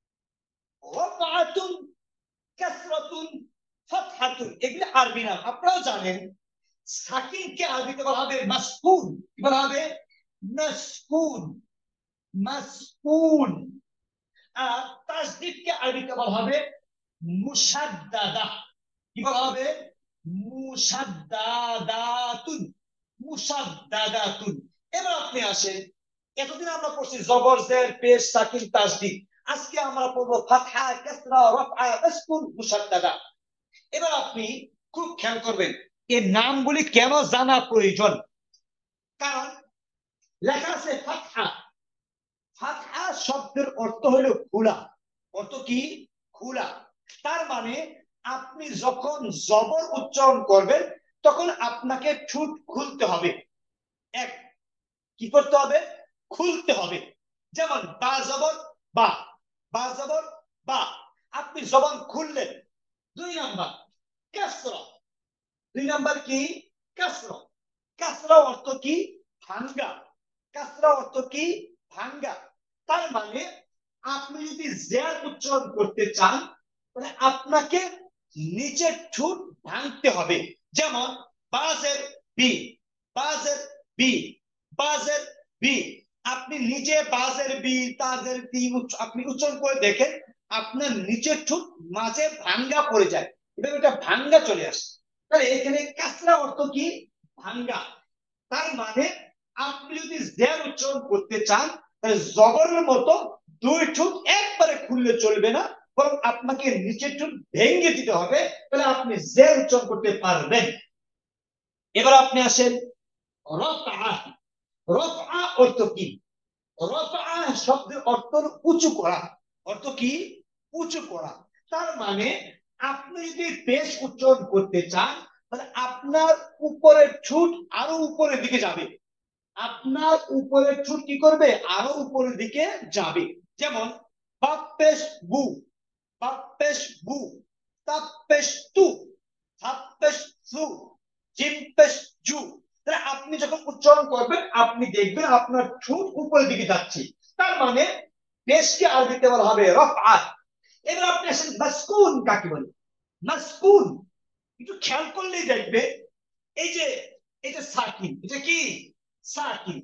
রফআতুন, কাসরাতুন, ফাতহাতুন, এগুলো আরবি নাম, আপনারাও জানেন। সাকিনকে আরবিতে বলা হবে মাসকুন, কি বলা হবে? মাসকুন, মাসকুন। আর তাসদীদকে আরবিতে বলা হবে মুসাদ্দাদা, কি বলা হবে? মুসাদ্দাদাতুন, মুসাদ্দাদাতুন। এবার আপনি আসেন, এতদিন আমরা পড়ছি জবর জের পেশ সাকিন তাসদীদ, আজকে আমরা পড়বো ফাতহা কাসরা রাফআ মাসকুন মুসাদ্দাদা। এবার আপনি খুব খেয়াল করবেন এই নামগুলি কেন জানা প্রয়োজন। কারণ লেখা আছে ফাতহা, ফাতহা শব্দের অর্থ হলো খোলা। অর্থ কি? খোলা। তার মানে আপনি যখন জবর উচ্চারণ করবেন তখন আপনাকে ঠোঁট খুলতে হবে। এক, কি করতে হবে? খুলতে হবে। যেমন বা জবর বা, বা জবর বা, আপনি জবান খুললেন। দুই নাম্বার কাসরা, দুই নাম্বার কি? কাসরা। কাসরা অর্থ কি? ভাঙ্গা। কাসরা অর্থ কি? ভাঙ্গা। তার মানে আপনি যদি জের উচ্চারণ করতে চান তাহলে আপনাকে নিচের ঠোঁট ভাঙতে হবে। যেমন বাজের বি, বাজের বি, বাজের বি। আপনি নিজে বাজের বি তাজের বি আপনি উচ্চারণ করে দেখেন আপনার নিচের ঠোঁট মাঝে ভাঙ্গা পড়ে যায়, এভাবে এটা ভাঙ্গা চলে আসে। তাহলে এখানে কাসরা অর্থ কি? ভাঙ্গা। তার মানে আপনি যদি জের উচ্চারণ করতে চান তাহলে জবরের মতো দুই ঠোঁট একবারে খুললে চলবে না, বরং আপনাকে নিচের ঠোঁট ভেঙে দিতে হবে, তাহলে আপনি জের উচ্চারণ করতে পারবেন। এবার আপনি আসেন রফআ। রফআ অর্থ কি? রফআ শব্দের অর্থ উঁচু করা। অর্থ কি? উঁচু করা। তার মানে আপনি যদি পেশ উচ্চারণ করতে চান তাহলে আপনার উপরের ঠোঁট আরো উপরের দিকে যাবে। আপনার উপরের ঠোঁট কি করবে? আরো উপরের দিকে যাবে। যেমন বাপ্পেশ বু, বাপ্পেশ বু, তাপ্পেশ তু, থাপ্পেশ সু, জিম্পেশ জু। তাহলে আপনি যখন উচ্চারণ করবেন আপনি দেখবেন আপনার ঠোঁট উপরের দিকে যাচ্ছে। তার মানে পেশকে আরবিতে বলা হবে রফআ। এবার আপনি আসেন মাসকুন কাকে বলে? মাসকুন একটু খেয়াল করলেই দেখবে এই যে এটা সাকিন, এটা কি? সাকিন।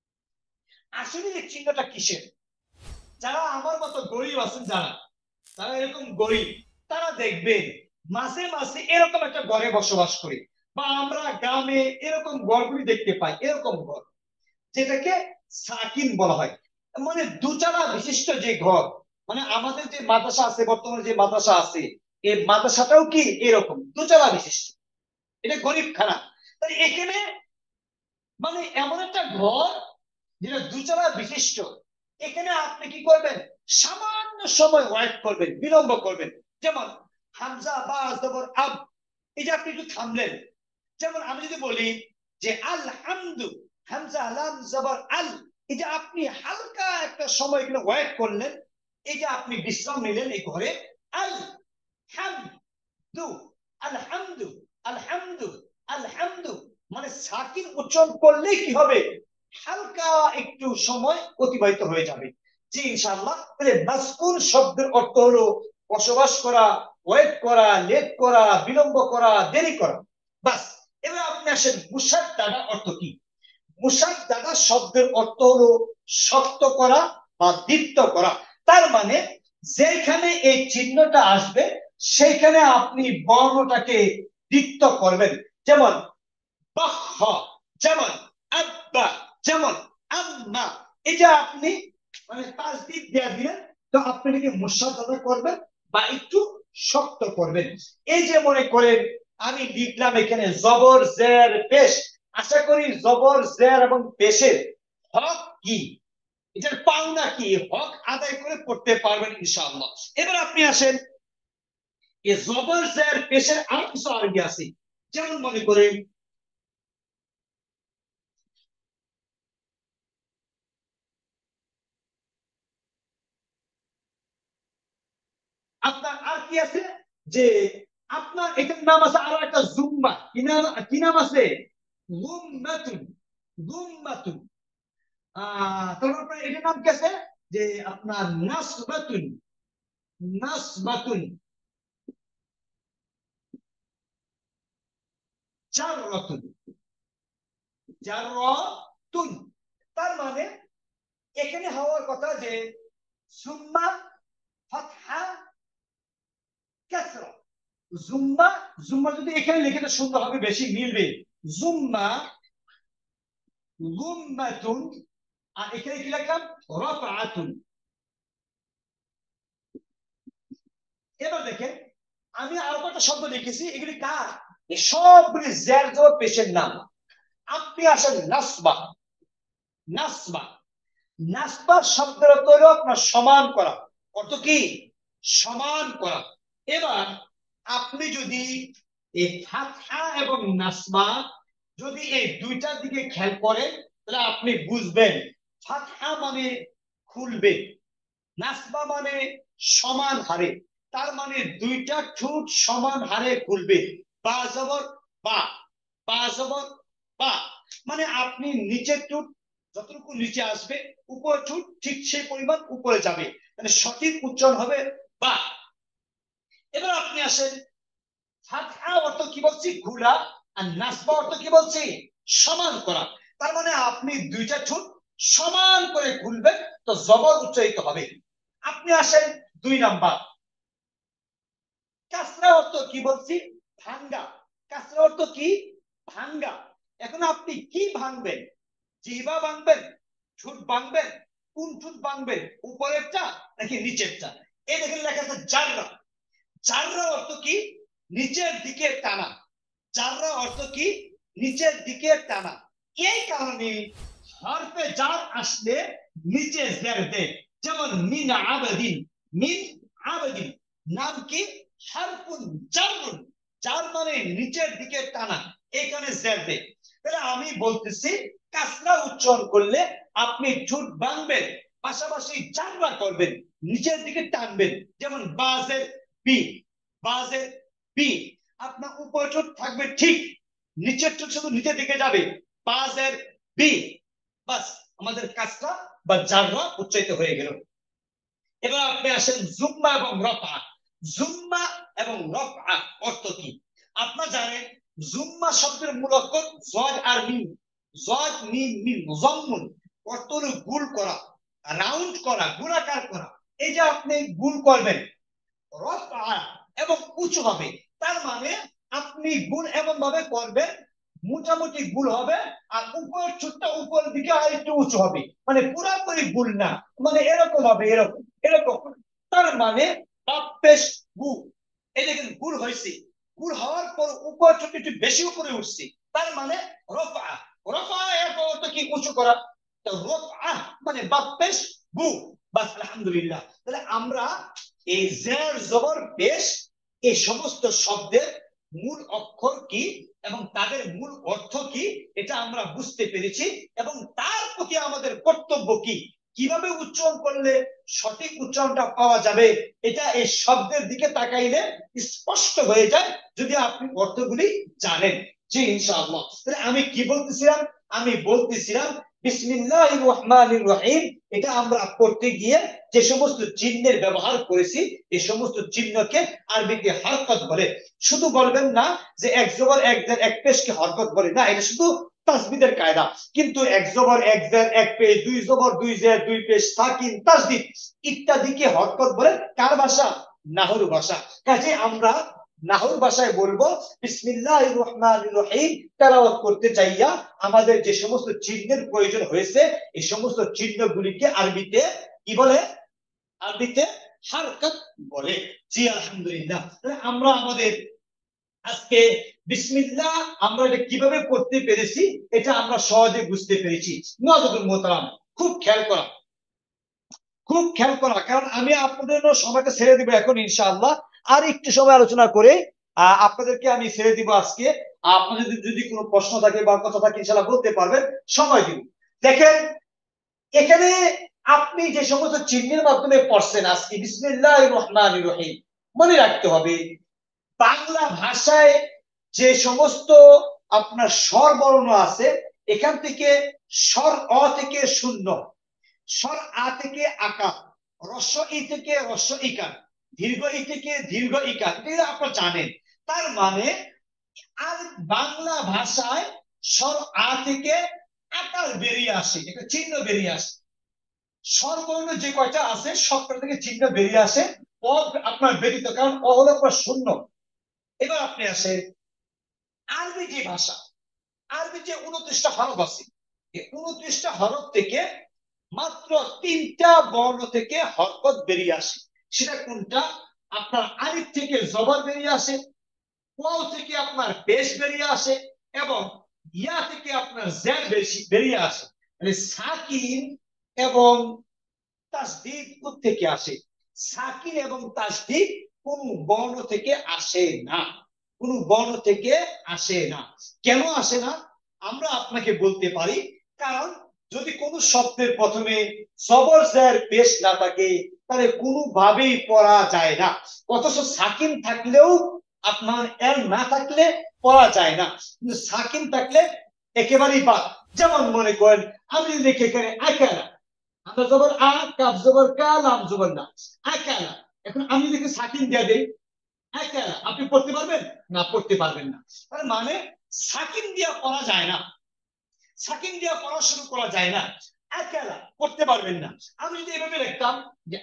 আসলে এই চিহ্নটা কিসের? যারা আমার মতো গরিব আছেন, যারা যারা এরকম গরিব, তারা দেখবেন মাঝে মাঝে এরকম একটা ঘরে বসবাস করে, বা আমরা গ্রামে এরকম ঘরগুলি দেখতে পাই, এরকম ঘর যেটাকে সাকিন বলা হয়। মানে দুচালা বিশিষ্ট যে ঘর, মানে আমাদের যে মাদ্রাসা আছে, বর্তমানে যে মাদ্রাসা আছে এই মাদ্রাসাটাও কি এরকম দুচালা বিশিষ্ট, এটা গরিব খানা। তাই এখানে মানে এমন একটা ঘর যেটা দুচালা বিশিষ্ট, এখানে আপনি কি করবেন? সামান্য সময় ওয়েট করবেন, বিলম্ব করবেন। যেমন হামজা বা জবর আব, এই যে আপনি একটু থামলেন। যেমন আমি যদি বলি যে আলহামদু, হামজা লাম জবর আল, এই যে আপনি হালকা একটা সময় এখানে ওয়েট করলেন, এই যে আপনি বিশ্রাম নিলেন এই ঘরে। আল হামদু, আলহামদু, আলহামদু, আলহামদু, মানে সাকিন উচ্চারণ করলে কি হবে? হালকা একটু সময় অতিবাহিত হয়ে যাবে। জি ইনশাআল্লাহ। তাহলে মাসকুন শব্দের অর্থ হলো বসবাস করা, ওয়েট করা, লেট করা, বিলম্ব করা, দেরি করা। বাস। এবার আপনি আসেন মুসাদ্দাদা অর্থ কি? মুসাদ্দাদা শব্দের অর্থ হলো শক্ত করা বা দীপ্ত করা। তার মানে যেখানে এই চিহ্নটা আসবে সেখানে আপনি বর্ণটাকে দীপ্ত করবেন। যেমন বাহ, যেমন আব্বা, যেমন আম্মা। এই যে আপনি মানে তাসদীদ দিয়ে দিলেন, তো আপনি এটাকে মুসাদ্দাদা করবেন বা একটু শক্ত করবেন। এই যে মনে করেন আমি লিখলাম এখানে জবর জের পেশ, আশা করি জবর জের এবং পেশের হক কি, এটার পাওনা কি, হক আদায় করে পড়তে পারবেন ইনশাআল্লাহ। এবার আপনি আসেন এই জবর জের পেশের আরো কিছু আরবি আছে। যেমন মনে করেন আপনার আর কি আছে যে আপনার এটার নাম আছে আরো একটা জুম্মা, কি নাম কি নাম আছে? গুম্মাতুন। গুম্মাতুন। আহ তারপর আপনার এটার নাম কি আছে যে আপনার নাসবাতুন। নাসবাতুন। জাররাতুন। জাররাতুন। তার মানে এখানে হওয়ার কথা যে সুম্মা, ফাতহা, কাসরা। জুম্মা, জুম্মা যদি এখানে লিখে সুন্দর হবে, বেশি মিলবে। জুম্মা, গুম্মাতুন। আর এখানে কি লিখলাম? রাফআতুন। এবার দেখেন আমি আরো কয়েকটা শব্দ লিখেছি, এগুলি কার? এই সবগুলি জের জবর পেশের নাম। আপনি আসেন নাসবা। নাসবা, নাসবা শব্দের অর্থ হলো আপনার সমান করা। অর্থ কি? সমান করা। এবার আপনি যদি এই ফাতহা এবং নাসবা যদি এই দুইটার দিকে খেয়াল করেন তাহলে আপনি বুঝবেন ফাতহা মানে খুলবে, নাসবা মানে সমান হারে। তার মানে দুইটা ঠোঁট সমান হারে খুলবে। বা জবর বা, বা জবর বা, মানে আপনি নিচের ঠোঁট যতটুকু নিচে আসবে, উপর ঠোঁট ঠিক সেই পরিমাণ উপরে যাবে, মানে সঠিক উচ্চারণ হবে বা। এবার আপনি আসেন ফাতহা অর্থ কি বলছি? ঘুরা। আর নাসবা অর্থ কি বলছি? সমান করা। তার মানে আপনি দুইটা ঠোঁট সমান করে খুলবেন তো জবর উচ্চারিত হবে। আপনি আসেন দুই নাম্বার কাসরা অর্থ কি বলছি? ভাঙ্গা। কাসরা অর্থ কি? ভাঙ্গা। এখন আপনি কি ভাঙবেন? জিহ্বা ভাঙবেন, ঠোঁট ভাঙবেন? কোন ঠোঁট ভাঙবেন? উপরেরটা নাকি নিচেরটা? এই দেখেন লেখা আছে জাররা। জাররা অর্থ কি? নিচের দিকে টানা। জাররা অর্থ কি? নিচের দিকে টানা। এই কারণে হরফে জার আসলে নিচে জের দেয়। যেমন মিন আবাদিন। মিন আবাদিন নাম কি? হারফুন জাররুন। জার মানে নিচের দিকে টানা, এখানে জের দেয়। তাহলে আমি বলতেছি কাসরা উচ্চারণ করলে আপনি ঠোঁট ভাঙবেন, পাশাপাশি জাররা করবেন, নিচের দিকে টানবেন। যেমন বাজের বি, বাজের বি। আপনার উপর ঠোঁট থাকবে ঠিক, নিচের ঠোঁট শুধু নিচের দিকে যাবে। বাজের বি, বাস আমাদের কাজটা বা জাররা উচ্চারিত হয়ে গেল। এবার আপনি আসেন জুম্মা এবং রফা। জুম্মা এবং রফা অর্থ কি? আপনারা জানেন জুম্মা শব্দের মূল অক্ষর জজ আর মিম। জজ মিম মিম জম্মুন অর্থ হলো গুল করা, রাউন্ড করা, গোলাকার করা। এই যে আপনি গুল করবেন রফা এবং উঁচু হবে, তার মানে আপনি গুল এমন ভাবে করবেন মোটামুটি গুল হবে, আর উপরের ঠোঁটটা উপরের দিকে আর একটু উঁচু হবে, মানে পুরাপুরি গুল না, মানে এরকম হবে, এরকম এরকম। তার মানে পেশ গু। এই দেখেন গুল হয়েছে, গুল হওয়ার পর উপর ঠোঁট একটু বেশি উপরে উঠছে, তার মানে রফা। রফা এর অর্থ কি? উঁচু করা। তো রফা মানে বাপেশ গু। বাস আলহামদুলিল্লাহ। তাহলে আমরা এই জের জবর পেশ এই সমস্ত শব্দের মূল অক্ষর কি এবং তাদের মূল অর্থ কি এটা আমরা বুঝতে পেরেছি, এবং তার প্রতি আমাদের কর্তব্য কি, কিভাবে উচ্চারণ করলে সঠিক উচ্চারণটা পাওয়া যাবে, এটা এই শব্দের দিকে তাকাইলে স্পষ্ট হয়ে যায় যদি আপনি অর্থগুলি জানেন। জি ইনশাআল্লাহ। তাহলে আমি কি বলতেছিলাম? আমি বলতেছিলাম বিসমিল্লাহির রহমানির রহিম, এটা আমরা পড়তে গিয়ে যে সমস্ত চিহ্নের ব্যবহার করেছি এই সমস্ত চিহ্নকে আরবিতে হরকত বলে। শুধু বলবেন না যে এক জবর এক জের এক পেশকে হরকত বলে, না, এটা শুধু তাসবিদের কায়দা। কিন্তু এক জবর এক জের এক পেশ, দুই জবর দুই জের দুই পেশ, সাকিন, তাসদিদ ইত্যাদিকে হরকত বলে। কার ভাষা? নাহর ভাষা। কাজে আমরা নাহর ভাষায় বলবো বিসমিল্লাহির রহমানির রহিম তেলাওয়াত করতে চাইয়া আমাদের যে সমস্ত চিহ্নের প্রয়োজন হয়েছে এই সমস্ত চিহ্নগুলিকে আরবিতে কি বলে? আরবিতে হারকত বলে। জি আলহামদুলিল্লাহ। আমরা আমাদের আজকে বিসমিল্লাহ আমরা এটা কিভাবে পড়তে পেরেছি এটা আমরা সহজে বুঝতে পেরেছি। মুআজ্জাদুল মুহতারাম, খুব খেয়াল করা, খুব খেয়াল করা, কারণ আমি আপনাদের সময়টা ছেড়ে দিব এখন ইনশাআল্লাহ। আর একটু সময় আলোচনা করে আহ আপনাদেরকে আমি ছেড়ে দিব আজকে। আপনাদের যদি কোনো প্রশ্ন থাকে বা কথা থাকে ইনশাআল্লাহ বলতে পারবেন, সময় দিব। দেখেন এখানে আপনি যে সমস্ত চিহ্নের মাধ্যমে পড়ছেন আজকে বিসমিল্লাহির রহমানির রহিম, মনে রাখতে হবে বাংলা ভাষায় যে সমস্ত আপনার স্বর বর্ণ আছে, এখান থেকে স্বর অ থেকে শূন্য, স্বর আ থেকে আকার, রস্ব ই থেকে রস্ব ইকার, দীর্ঘ ই থেকে দীর্ঘ ইকার, এটা আপনারা জানেন। তার মানে আর বাংলা ভাষায় স্বর আ থেকে আকার বেরিয়ে আসে, একটা চিহ্ন বেরিয়ে আসে। স্বরবর্ণ যে কয়টা আছে সবকটা থেকে চিহ্ন বেরিয়ে আসে, অ আপনার ব্যতীত, কারণ অ হলো আপনার শূন্য। এবার আপনি আসেন আরবি যে ভাষা, আরবি যে উনত্রিশটা হরফ আছে, এই উনত্রিশটা হরফ থেকে মাত্র তিনটা বর্ণ থেকে হরকত বেরিয়ে আসে। সেটা কোনটা? আপনার আলিফ থেকে জবর বেরিয়ে আসে, ওয়াও থেকে আপনার পেশ বেরিয়ে আসে, এবং ইয়া থেকে আপনার জের বেশি বেরিয়ে আসে। মানে সাকিন এবং তাসদীদ থেকে আসে। সাকিন এবং তাসদীদ কোন বর্ণ থেকে আসে না, কোন বর্ণ থেকে আসে না। কেন আসে না আমরা আপনাকে বলতে পারি, কারণ যদি কোনো শব্দের প্রথমে জবর জের পেশ না থাকে তাহলে কোনোভাবেই পড়া যায় না। অথচ সাকিন থাকলেও আপনার এর না থাকলে পড়া যায় না, কিন্তু সাকিন থাকলে একেবারেই বাদ। যেমন মনে করেন আমি দেখি এখানে আকারা, আমরা জবর আ, কাফ জবর কা, লাম জবর না, আকালা। এখন আমি যদি সাকিন দিয়ে দেই আকালা, আপনি পড়তে পারবেন না? পড়তে পারবেন না। তার মানে সাকিন দিয়ে পড়া যায় না, সাকিন দিয়ে পড়া শুরু করা যায় না, আকালা পড়তে পারবেন না। আমি যদি এভাবে লিখতাম যে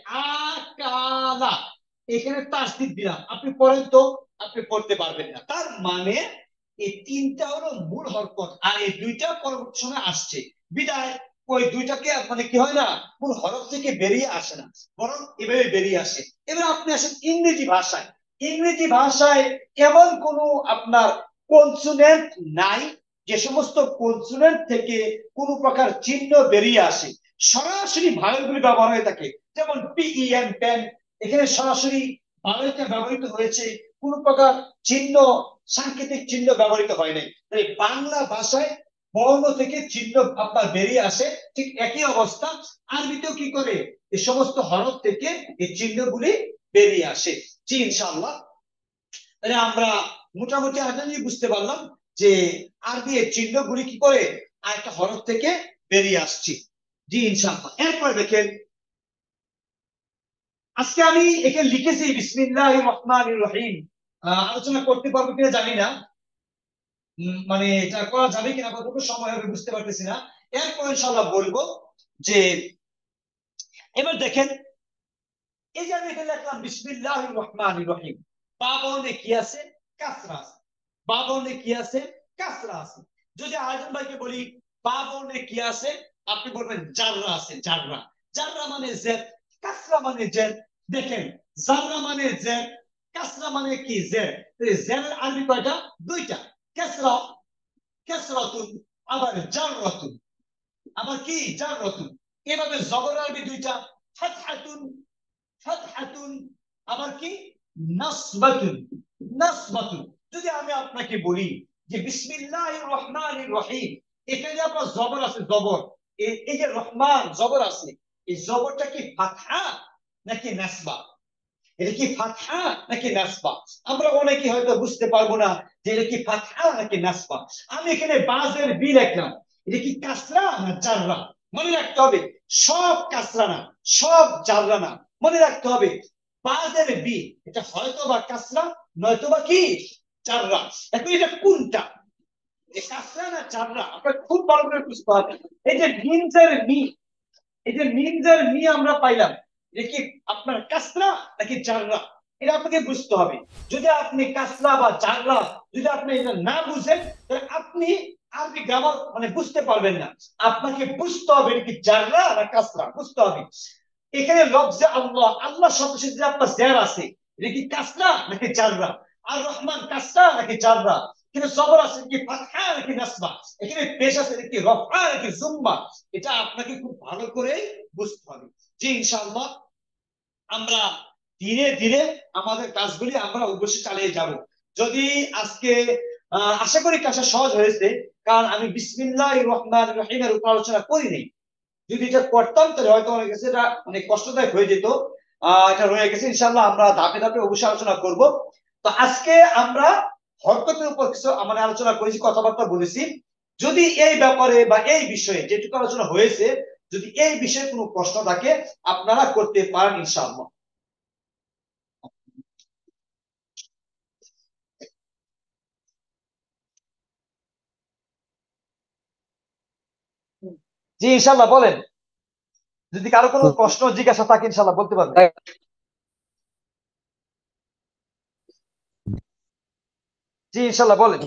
আকালা, এখানে তাসদীদ দিলাম, আপনি পড়েন তো, আপনি পড়তে পারবেন না। তার মানে এই তিনটা হলো মূল হরকত, আর এই দুইটা পরবর্তী সময় আসছে বিদায় ওই দুইটাকে মানে কি হয় না, মূল হরফ থেকে বেরিয়ে আসে না, বরং এভাবে বেরিয়ে আসে। এবার আপনি আসেন ইংরেজি ভাষায়। ইংরেজি ভাষায় এমন কোনো আপনার কনসোনেন্ট নাই যে সমস্ত কনসোনেন্ট থেকে কোনো প্রকার চিহ্ন বেরিয়ে আসে, সরাসরি ভাওয়েলগুলি ব্যবহার হয়ে থাকে। যেমন পিইএম পেন, এখানে সরাসরি ভাওয়েলটা ব্যবহৃত হয়েছে, কোন প্রকার চিহ্ন সাংকেতিক চিহ্ন ব্যবহৃত হয় নাই। তাই বাংলা ভাষায় বর্ণ থেকে চিহ্ন আপনার বেরিয়ে আসে, ঠিক একই অবস্থা আরবিতেও কি করে এই সমস্ত হরফ থেকে এই চিহ্নগুলি বেরিয়ে আসে। জি ইনশাআল্লাহ, তাহলে আমরা মোটামুটি আগে বুঝতে পারলাম যে আরবি এর চিহ্নগুলি কি করে আর একটা হরফ থেকে বেরিয়ে আসছে। জি ইনশাআল্লাহ। এরপর দেখেন আজকে আমি এখানে লিখেছি বিসমিল্লাহির রহমানির রহিম, আলোচনা করতে পারবো কিনা জানি না, মানে এটা করা যাবে কিনা কতটুকু সময় হবে বুঝতে পারতেছি না। এরপর ইনশাআল্লাহ বলবো যে এবার দেখেন এই যে আমি এখানে লিখলাম বিসমিল্লাহির রহমানির রহিম, বা বর্ণে কি আছে? কাসরা আছে। বা বর্ণে কি আছে? কাসরা আছে। যদি আয়োজন ভাইকে বলি বা বর্ণে কি আছে, আপনি বলবেন জাররা আছে। জাররা, জাররা মানে জের, কাসরা মানে জের। দেখেন জাররা মানে জের, কাসরা মানে কি? জের। জেরের আরবি কয়টা? দুইটা, কাসরা, কাসরাতুন, আবার জাররাতুন, আবার কি? জাররাতুন। এভাবে জবর আরবি দুইটা, ফাতহাতুন, ফাতহাতুন, আবার কি? নাসবাতুন, নাসবাতুন। যদি আমি আপনাকে বলি যে বিসমিল্লাহির রহমানির রহিম, এখানে আপনার জবর আছে, জবর, এই যে রহমান জবর আছে, এই জবরটা কি ফাতহা নাকি নাসবা? এটা কি ফাতহা নাকি নাসবা? আমরা অনেকে হয়তো বুঝতে পারবো না যে এটা কি ফাতহা নাকি নাসবা। আমি এখানে বাজের বি লিখলাম, এটা কি কাসরা না জাররা? মনে রাখতে হবে সব কাসরা না, সব জাররা না, মনে রাখতে হবে বাজের বি এটা হয়তো বা কাসরা নয়তো বা কি জাররা। এখন এটা কোনটা, এই কাসরা না জাররা, আপনার খুব ভালো করে বুঝতে হবে। এই যে মিনজার মি, এই যে মিনজার মি আমরা পাইলাম, এটা কি আপনার কাসরা নাকি জাররা? এটা আপনাকে বুঝতে হবে। যদি আপনি কাসরা বা জাররা যদি আপনি এটা না বুঝেন তাহলে আপনি আরবি গ্রামার মানে বুঝতে পারবেন না। আপনাকে বুঝতে হবে এটা কি জাররা না কাসরা, বুঝতে হবে। এখানে লফজে আল্লাহ, আল্লাহ শব্দের সাথে আপনার জের আছে, এটা কি কাসরা নাকি জাররা? আর রহমান কাসরা নাকি জাররা? এখানে জবর আছে কি ফাতহা নাকি নাসবা? এখানে পেশ আছে কি রফআ নাকি জুম্মা? এটা আপনাকে খুব ভালো করে বুঝতে হবে। জি ইনশাআল্লাহ আমরা ধীরে ধীরে আমাদের কাজগুলি আমরা অবশ্যই চালিয়ে যাব। যদি আজকে আহ, আশা করি কাজটা সহজ হয়েছে, কারণ আমি বিসমিল্লাহির রহমানির রহিমের উপর আলোচনা করিনি। যদি এটা করতাম তাহলে হয়তো অনেক কাছে এটা অনেক কষ্টদায়ক হয়ে যেত। আহ এটা রয়ে গেছে, ইনশাআল্লাহ আমরা ধাপে ধাপে অবশ্যই আলোচনা করব। তো আজকে আমরা হরকতের উপর কিছু মানে আলোচনা করেছি, কথাবার্তা বলেছি। যদি এই ব্যাপারে বা এই বিষয়ে যেটুকু আলোচনা হয়েছে, যদি এই বিষয়ে কোনো প্রশ্ন থাকে আপনারা করতে পারেন ইনশাআল্লাহ। জি ইনশাআল্লাহ বলেন, যদি কারো কোনো প্রশ্ন জিজ্ঞাসা থাকে ইনশাআল্লাহ বলতে পারবেন। জি ইনশাআল্লাহ বলেন।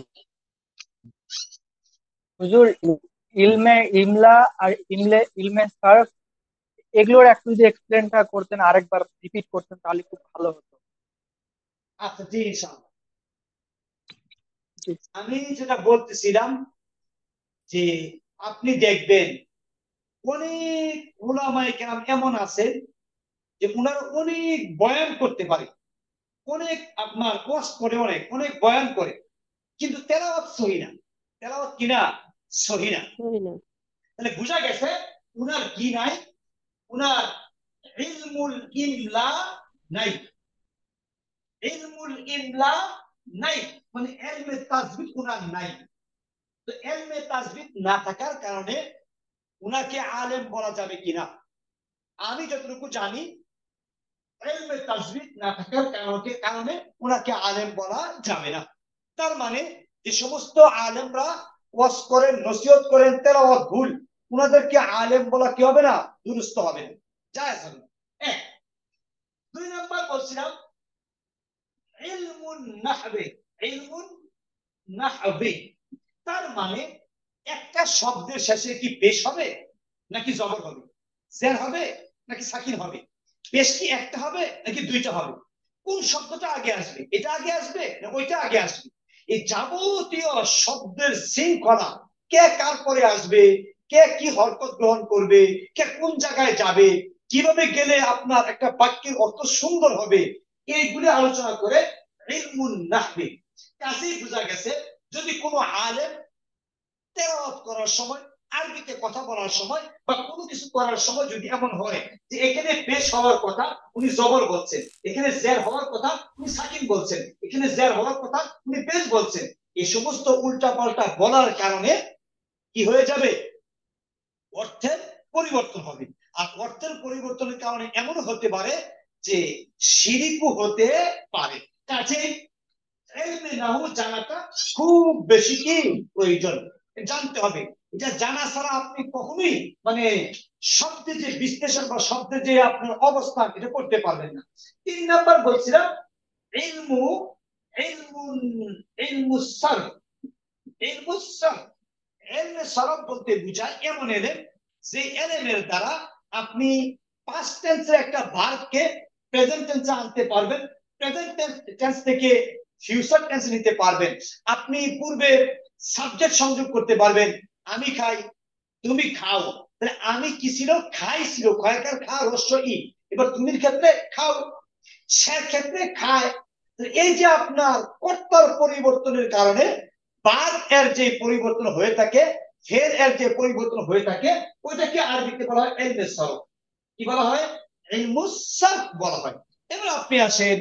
হুজুর, ইলমে ইমলা আর ইমলে ইলমে সারফ এগুলোর একটু যদি এক্সপ্লেনটা করতেন, আরেকবার রিপিট করতেন, তাহলে খুব ভালো হতো।
আচ্ছা জি ইনশাআল্লাহ।
জি।
আমি যেটা বলতেছিলাম যে আপনি দেখবেন অনেক উলামায়ে কেরাম এমন আছে যে উনারা অনেক বয়ান করতে পারে, অনেক আপনার কোর্স করে, অনেক অনেক বয়ান করে, কিন্তু তেলাওয়াত সহি না। তেলাওয়াত কিনা সহি না। তাহলে বোঝা গেছে উনার কি নাই, উনার ইলমুল ইমলা নাই। ইলমুল ইমলা নাই মানে ইলমে তাজবিদ উনার নাই। তো ইলমে তাজবিদ না থাকার কারণে উনাকে আলেম বলা যাবে কিনা, আমি যতটুকু জানি ইলমে তাজবিদ না থাকার কারণে কারণে উনাকে আলেম বলা যাবে না। তার মানে যে সমস্ত আলেমরা ওয়াজ করেন, নসিহত করেন, তেলাওয়াত ভুল, উনাদেরকে আলেম বলা কি হবে না, দুরুস্ত হবে না, জায়েজ হবে না। এক। দুই নাম্বার বলছিলাম ইলমুন নাহবে। ইলমুন নাহবে তার মানে একটা শব্দের শেষে কি পেশ হবে নাকি জবর হবে, জের হবে নাকি সাকিন হবে, পেশ কি একটা হবে নাকি দুইটা হবে, কোন শব্দটা আগে আসবে, এটা আগে আসবে না ওইটা আগে আসবে, এই যাবতীয় শব্দের শৃঙ্খলা, কে কার পরে আসবে, কে কি হরকত গ্রহণ করবে, কে কোন জায়গায় যাবে, কিভাবে গেলে আপনার একটা বাক্যের অর্থ সুন্দর হবে, এইগুলি আলোচনা করে ইলমুন নাহবে। কাজেই বোঝা গেছে যদি কোনো আলেম তেলাওয়াত করার সময়, আরবিতে কথা বলার সময় বা কোনো কিছু করার সময় যদি এমন হয় যে এখানে পেশ হওয়ার কথা উনি জবর বলছেন, এখানে জের হওয়ার কথা উনি সাকিন বলছেন, এখানে জের হওয়ার কথা উনি পেশ বলছেন, এই সমস্ত উল্টা পাল্টা বলার কারণে কি হয়ে যাবে, অর্থের পরিবর্তন হবে। আর অর্থের পরিবর্তনের কারণে এমন হতে পারে যে শিরিকও হতে পারে। কাজেই ইলমে নাহু জানাটা খুব বেশি কি প্রয়োজন, জানতে হবে। এটা জানা ছাড়া আপনি কখনোই মানে শব্দে যে বিশ্লেষণ বা শব্দে যে আপনার অবস্থান এটা করতে পারবেন না। তিন নাম্বার বলছিলাম ইলমু ইলমুন ইলমু সারফ। ইলমু সারফ ইলমে সারফ বলতে বোঝায় এমন এলেম যে এলেমের দ্বারা আপনি পাস্ট টেন্সের একটা ভার্বকে প্রেজেন্ট টেন্সে আনতে পারবেন, প্রেজেন্ট টেন্স থেকে ফিউচার টেন্স নিতে পারবেন, আপনি পূর্বে সাবজেক্ট সংযোগ করতে পারবেন, আমি খাই তুমি খাও, তাহলে আমি কি ছিল, খাই ছিল, খয়কার খা রস্য ই, এবার তুমির ক্ষেত্রে খাও, সে ক্ষেত্রে খায়। এই যে আপনার কর্তার পরিবর্তনের কারণে বাদ এর যে পরিবর্তন হয়ে থাকে, ফের এর যে পরিবর্তন হয়ে থাকে, ওইটাকে আরবিতে বলা হয় ইলমে সারফ। কি বলা হয়, ইলমুস সারফ বলা হয়। এবার আপনি আসেন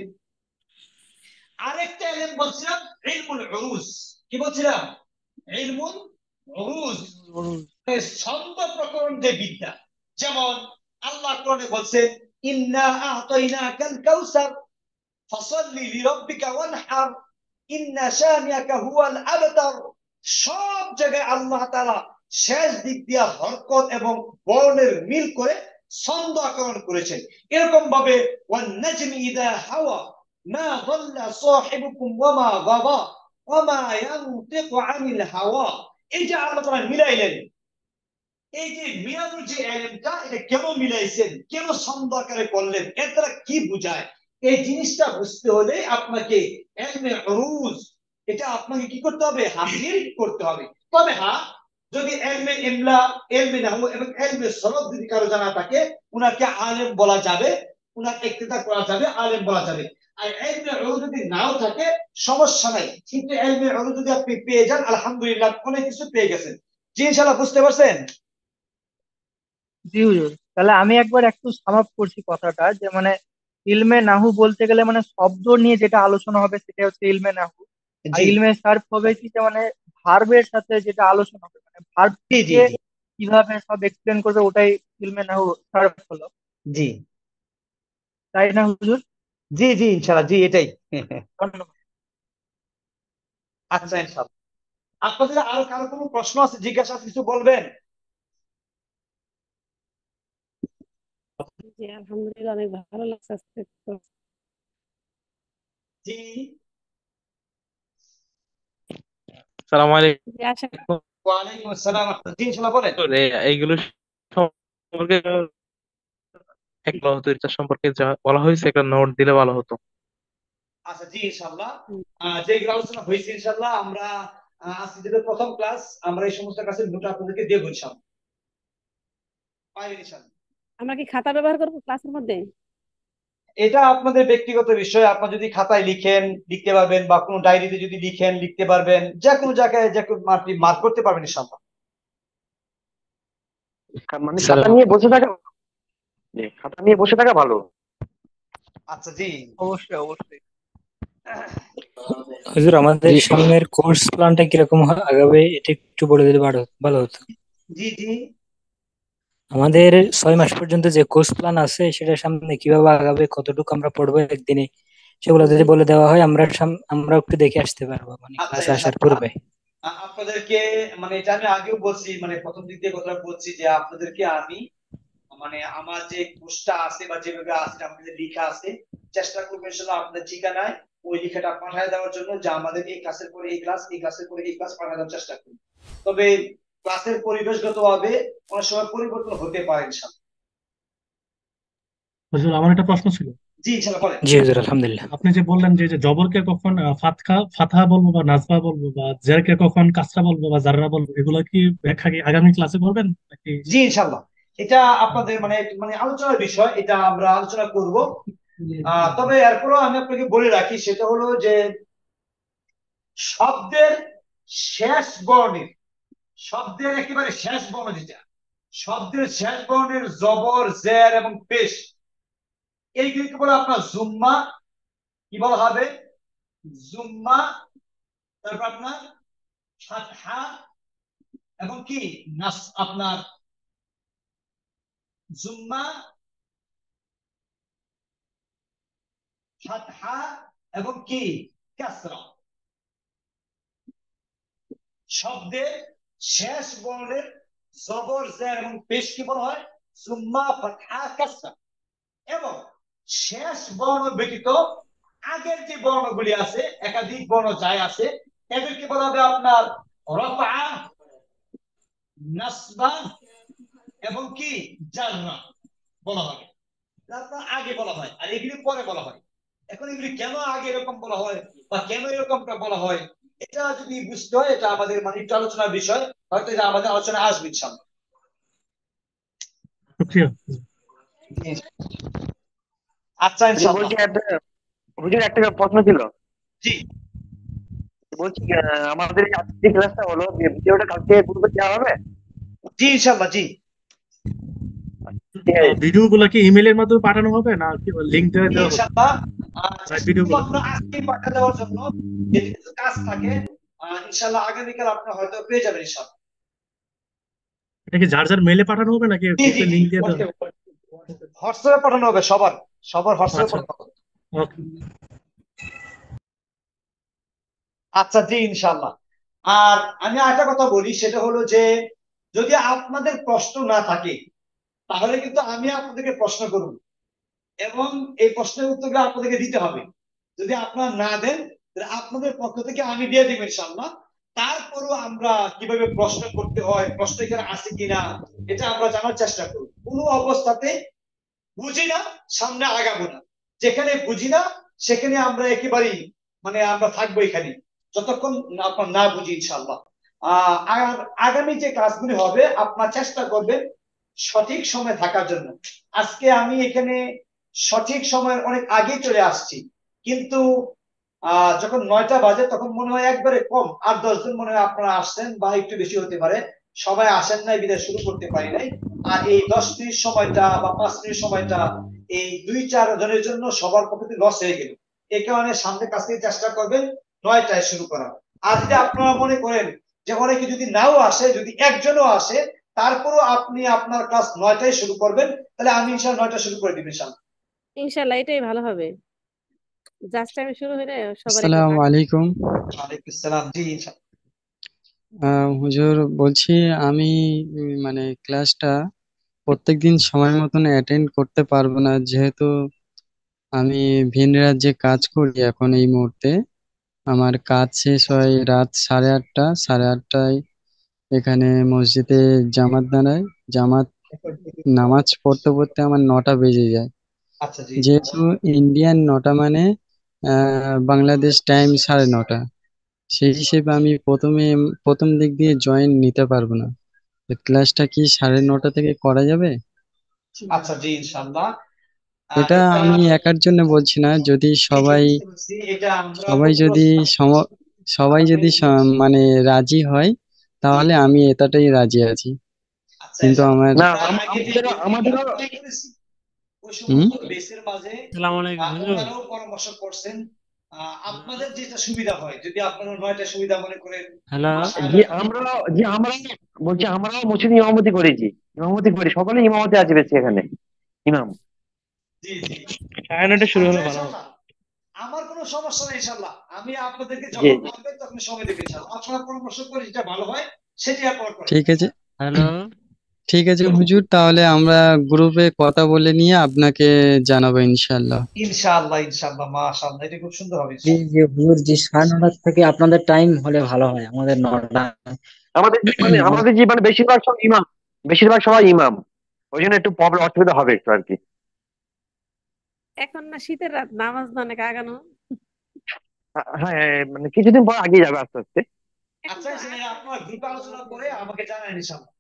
আরেকটা ইলম বলছিলাম ইলমুল উরুজ। কি বলছিলাম, ইলমুল উরুজ, ছন্দ প্রকরণ যে বিদ্যা। যেমন আল্লাহ কোরআনে বলছেন ইন্না আ'তাইনাকাল কাউসার ফাসাল্লি লিরাব্বিকা ওয়ানহার ইন্না শানিয়াকা হুয়াল আবতার। সব জায়গায় আল্লাহ তাআলা শেষ দিক দিয়া হরকত এবং বর্ণের মিল করে ছন্দ আকরণ করেছেন। এরকম ভাবে ওয়ান নাজমি ইযা হাওয়া মা দাল্লা সাহিবুকুম ওয়া মা গাওয়া ওয়া মা ইয়ানতিকু আনিল হাওয়া। এই যে আল্লাহ তাআলা মিলাইলেন, এই যে মিলানোর যে এলেমটা, এটা কেন মিলাইছেন, কেন ছন্দ আকারে করলেন, এর দ্বারা কি বোঝায়, এই জিনিসটা বুঝতে হলে আপনাকে ইলমে উরুজ এটা আপনাকে কি করতে হবে, হাসিল করতে হবে। তবে হ্যাঁ, যদি ইলমে ইমলা, ইলমে নাহু এবং ইলমে সরফ যদি কারো জানা থাকে, উনাকে আলেম বলা যাবে, উনাকে ইক্তেদা করা যাবে, আলেম বলা যাবে। আর ইলমে উরুজ যদি নাও থাকে সমস্যা নাই, কিন্তু ইলমে উরুজ যদি আপনি পেয়ে যান আলহামদুলিল্লাহ, অনেক কিছু পেয়ে গেছেন। জি ইনশাআল্লাহ বুঝতে পারছেন।
জি হুজুর, তাহলে আমি একবার একটু সাম আপ করছি কথাটা, যে মানে ইলমে নাহু বলতে গেলে মানে শব্দ নিয়ে যেটা আলোচনা হবে সেটা হচ্ছে ইলমে নাহু। আর
জি
ইলমে সার্ফ হবে কি যে মানে ভার্বের সাথে যেটা আলোচনা হবে, মানে ভার্ব
জি জি
দিয়ে
জি
কিভাবে সব এক্সপ্লেন করবে ওটাই ইলমে নাহু সার্ফ হলো,
জি
তাই না হুজুর?
জি জি ইনশাল্লাহ, জি এটাই।
ধন্যবাদ।
আচ্ছা ইনশাল্লাহ, আপনাদের আরো কারো কোনো প্রশ্ন আছে, জিজ্ঞাসা আছে, কিছু বলবেন?
জি আলহামদুলিল্লাহ, অনেক ভালো লাগছে আজকে তো।
জি
সালাম আলাইকুম।
জি আশা
ওয়ালাইকুম আসসালাম। জি ইনশাল্লাহ বলেন।
এ- এইগুলো সম্পর্কে একটা হতো, এটা সম্পর্কে যা বলা হয়েছে একটা নোট দিলে ভালো হতো।
আচ্ছা জি ইনশাল্লাহ,
হুম,
আহ, যেগুলো আলোচনা হয়েছে ইনশাল্লাহ আমরা আহ, আজকে যেটা প্রথম ক্লাস, আমরা এই সমস্ত কাছে নোট আপনাদেরকে দেবো ইনশাল্লাহ, পাইবেন ইনশাল্লাহ।
আমরা কি খাতা ব্যবহার করবো ক্লাসের মধ্যে?
এটা আপনাদের ব্যক্তিগত বিষয়, আপনার যদি খাতায় লিখেন লিখতে পারবেন, বা কোনো ডায়েরিতে যদি লিখেন লিখতে পারবেন, যে কোনো জায়গায় যে কোনো আপনি মার্ক করতে পারবেন ইনশাল্লাহ।
মানে খাতা নিয়ে বসে থাকা, জি, খাতা নিয়ে বসে থাকা ভালো।
আচ্ছা জি
অবশ্যই অবশ্যই।
হুজুর, আমাদের
জি
সামনের কোর্স প্ল্যানটা কিরকম হয়- আগাবে এটা একটু বলে দিলে ভালো ভালো হতো।
জি জি
আমাদের ছয় মাস পর্যন্ত যে কোর্স প্ল্যান আছে সেটা সামনে কিভাবে আগাবে, কতটুকু আমরা পড়বো একদিনে, সেগুলো যদি বলে দেওয়া হয় আমরা সাম- আমরা একটু দেখে আসতে পারবো মানে
আচ্ছা
ক্লাসে আসার
ইনশাল্লাহ,
পূর্বে।
আ- আপনাদেরকে মানে এটা আমি আগেও বলছি, মানে প্রথম দিক দিয়ে কথা বলছি যে আপনাদেরকে আমি মানে আমার যে কোর্সটা আছে বা যেভাবে আছে আপনাদের লেখা আছে, চেষ্টা করবো ইনশাল্লাহ আপনাদের ঠিকানায় ওই লেখাটা পাঠিয়ে দেওয়ার জন্য, যে আমাদের এই ক্লাসের পরে এই ক্লাস, এই ক্লাসের পরে এই ক্লাস পাঠিয়ে দেওয়ার চেষ্টা করি। তবে ক্লাসের পরিবেশগত ভাবে অনেক সময় পরিবর্তন হতে পারে ইনশাল্লাহ।
হুজুর, আমার একটা প্রশ্ন ছিল।
জি ইনশাল্লাহ বলেন।
জি হুজুর, আলহামদুলিল্লাহ।
আপনি যে বললেন যে যে জবরকে কখন আহ, ফাতহা ফাতহা বলবো বা নাজবা বলবো, বা জেরকে কখন কাসরা বলবো বা জাররা বলবো, এগুলো কি ব্যাখ্যা কি আগামী ক্লাসে করবেন নাকি?
জি ইনশাল্লাহ, এটা আপনাদের মানে মানে আলোচনার বিষয়, এটা আমরা আলোচনা করব। আহ তবে এরপরও আমি আপনাকে বলে রাখি, সেটা হলো যে শব্দের শেষ বর্ণের, শব্দের একেবারে শেষ বর্ণ যেটা, শব্দের শেষ বর্ণের জবর, জের এবং পেশ, এইগুলিকে বলে আপনার জুম্মা। কি বলা হবে? জুম্মা। তারপর আপনার ফাতহা এবং কি নাস, আপনার জুম্মা, ফাতহা এবং কি কাসরা। শব্দের শেষ বর্ণের জবর, জের এবং পেশ কি বলা হয়? জুম্মা, ফাতহা, কাসরা। এবং শেষ বর্ণ ব্যতীত আগের যে বর্ণগুলি আছে, একাধিক বর্ণ যাই আছে, এদেরকে বলা হবে আপনার রফা, নাসবা এবং কি জাররা বলা হবে। আপনার আগে বলা হয় আর এগুলি পরে বলা হয়। এখন এগুলি কেন আগে এরকম বলা হয় বা কেন এরকমটা বলা হয়, এটা যদি বুঝতে হয়, এটা আমাদের মানে একটু আলোচনার বিষয়, হয়তো এটা আমাদের আলোচনা আসবে ইনশাআল্লাহ।
শুকরিয়া।
আচ্ছা
হুজুর
ইনশাআল্লাহ।
বলছি একটা, হুজুর একটা প্রশ্ন ছিল।
জি
বলছি আহ, আমাদের এই আজকে ক্লাসটা হলো, ভিডিওটা কালকে গ্রুপে দেওয়া হবে?
জি ইনশাআল্লাহ জি
ঠিক আছে।
ভিডিও গুলো কি ইমেলের মাধ্যমে পাঠানো হবে না লিঙ্ক দেওয়া
জি
দেওয়া হবে
ইনশাআল্লাহ, আহ, চেষ্টা
ভিডিও
করবো
গুলো?
আপনার আজকেই পাঠিয়ে দেওয়ার জন্য। যদি কিছু কাজ থাকে আহ, ইনশাআল্লাহ আগামীকাল আপনার হয়তো পেয়ে যাবেন ইনশাআল্লাহ।
এটা কি যার যার মেলে পাঠানো হবে নাকি
জি জি
গ্রুপে
জি
লিঙ্ক দিয়ে দেওয়া হবে?
হোয়াটসঅ্যাপে পাঠানো হবে, সবার সবার হোয়াটসঅ্যাপে
আচ্ছা,
পাঠানো হবে।
ওকে।
আচ্ছা জি ইনশাআল্লাহ। আর আমি আরেকটা কথা বলি, সেটা হলো যে যদি আপনাদের প্রশ্ন না থাকে, তাহলে কিন্তু আমি আপনাদেরকে প্রশ্ন করব এবং এই প্রশ্নের উত্তরগুলো আপনাদেরকে দিতে হবে। যদি আপনারা না দেন, তাহলে আপনাদের পক্ষ থেকে আমি দিয়ে দিব ইনশাআল্লাহ। তারপরও আমরা কিভাবে প্রশ্ন করতে হয়, প্রশ্ন এখানে আছে কিনা, এটা আমরা জানার চেষ্টা করব। কোনো অবস্থাতে বুঝি না সামনে আগাবো না, যেখানে বুঝি না সেখানে আমরা একেবারেই মানে আমরা থাকবো এখানে, যতক্ষণ না আপনার না বুঝি ইনশাআল্লাহ। আহ আর আগামী যে কাজগুলি হবে আপনার চেষ্টা করবেন সঠিক সময় থাকার জন্য। আজকে আমি এখানে সঠিক সময়ের অনেক আগে চলে আসছি, কিন্তু আহ যখন নয়টা বাজে তখন মনে হয় একবারে কম, আট দশ জন মনে হয় আপনারা আসছেন বা একটু বেশি হতে পারে, সবাই আসেন নাই, বিদায় শুরু করতে পারি নাই। আর এই দশ মিনিট সময়টা বা পাঁচ মিনিট সময়টা, এই দুই চার জনের জন্য সবার পক্ষে লস হয়ে গেল। এই কারণে সামনে কাছ থেকে চেষ্টা করবেন নয়টায় শুরু করা। আর যদি আপনারা মনে করেন যে অনেকে যদি নাও আসে, যদি একজনও আসে, তারপরও আপনি আপনার ক্লাস নয়টায় শুরু করবেন, তাহলে আমি ইনশাআল্লাহ নয়টা শুরু করে দিব ইনশাআল্লাহ।
ইনশাল্লাহ এটাই ভালো হবে, জাস্ট টাইমে শুরু হলে সবার একটু
আসসালামু আলাইকুম।
ওয়ালাইকুম আসসালাম। জি ইনশাআল্লাহ।
আহ, হুজুর বলছি আমি উম, মানে ক্লাসটা প্রত্যেকদিন সময় মতন অ্যাটেন্ড করতে পারবো না, যেহেতু আমি ভিন রাজ্যে কাজ করি এখন এই মুহূর্তে। আমার কাজ শেষ হয় রাত সাড়ে আটটা সাড়ে আটটায় এখানে মসজিদে জামাত দাঁড়ায়। জামাত নামাজ পড়তে পড়তে আমার নটা বেজে যায়।
আচ্ছা জি।
যেহেতু ইন্ডিয়ান নটা মানে আহ বাংলাদেশ টাইম সাড়ে নটা, সেই হিসেবে আমি প্রথমে প্রথম দিক দিয়ে জয়েন নিতে পারবো না। তো ক্লাসটা কি সাড়ে নটা থেকে করা যাবে?
আচ্ছা জি ইনশাআল্লাহ। আহ,
এটা
এটা
আমি একার জন্য বলছি না, যদি
এই যে
সবাই
বুঝতে পারছি, এটা আমরা
সবাই
পনেরো
যদি সম- সবাই যদি স- মানে রাজি হয় তাহলে আমি এটাতেই রাজি আছি।
আচ্ছা
কিন্তু
ইনশাআল্লাহ।
আমার
না
আমরা
আম-
আগে যে
আমাদেরও আমাদেরও
বেসগুলো তৈরি করেছি, ওই
হুম
সমস্ত বেসের মাঝে
আসসালামু আলাইকুম
আহ,
হুজুর।
ওনারাও পরামর্শ করছেন। আহ, আপনাদের যেটা সুবিধা হয়, যদি আপনারা নয়টা সুবিধা মনে করেন,
হ্যালো।
জি আমরা জি আমরা বলছি আমরাও মসজিদে ইমামতি করেছি, ইমামতি করি, সকলে ইমামতি আছে বেশি এখানে ইমাম।
জি জি।
সাড়ে নয়টা শুরু
আচ্ছা
হলে ভালো হবে।
ইনশাআল্লাহ, আমার কোনো সমস্যা নেই ইনশাআল্লাহ। আমি আপনাদেরকে
জি
যখন
জি
বলবেন তখন সময় দেবেন ইনশাআল্লাহ। আপনারা পরামর্শ করে যেটা ভালো হয় সেটাই আপনারা করেন।
ঠিক আছে।
হ্যালো।
ঠিক আছে হুজুর, তাহলে আমরা গ্রুপে কথা বলে নিয়ে আপনাকে জানাবো ইনশাল্লাহ।
ইনশাআল্লাহ ইনশাআল্লাহ, মাশাআল্লাহ, এটা খুব সুন্দর হবে
জি
ইনশাআল্লাহ।
জি হুজুর, জি সাড়ে নটার থেকে আপনাদের টাইম হলে ভালো হয়, আমাদের নটা।
আমাদের মানে আমাদের যে মানে বেশিরভাগ সব ইমাম, বেশিরভাগ সবাই ইমাম, ওই জন্য একটু প্রবলেম অসুবিধা হবে একটু আর কি।
এখন না শীতের রাত, নামাজ না অনেক আগানো।
হ্যাঁ হ্যাঁ, মানে কিছুদিন পর আগিয়ে যাবে আস্তে আস্তে।
এখন
আচ্ছা
তো
যে
আট
আপনারা গ্রুপে আলোচনা করে আমাকে জানান ইনশাআল্লাহ।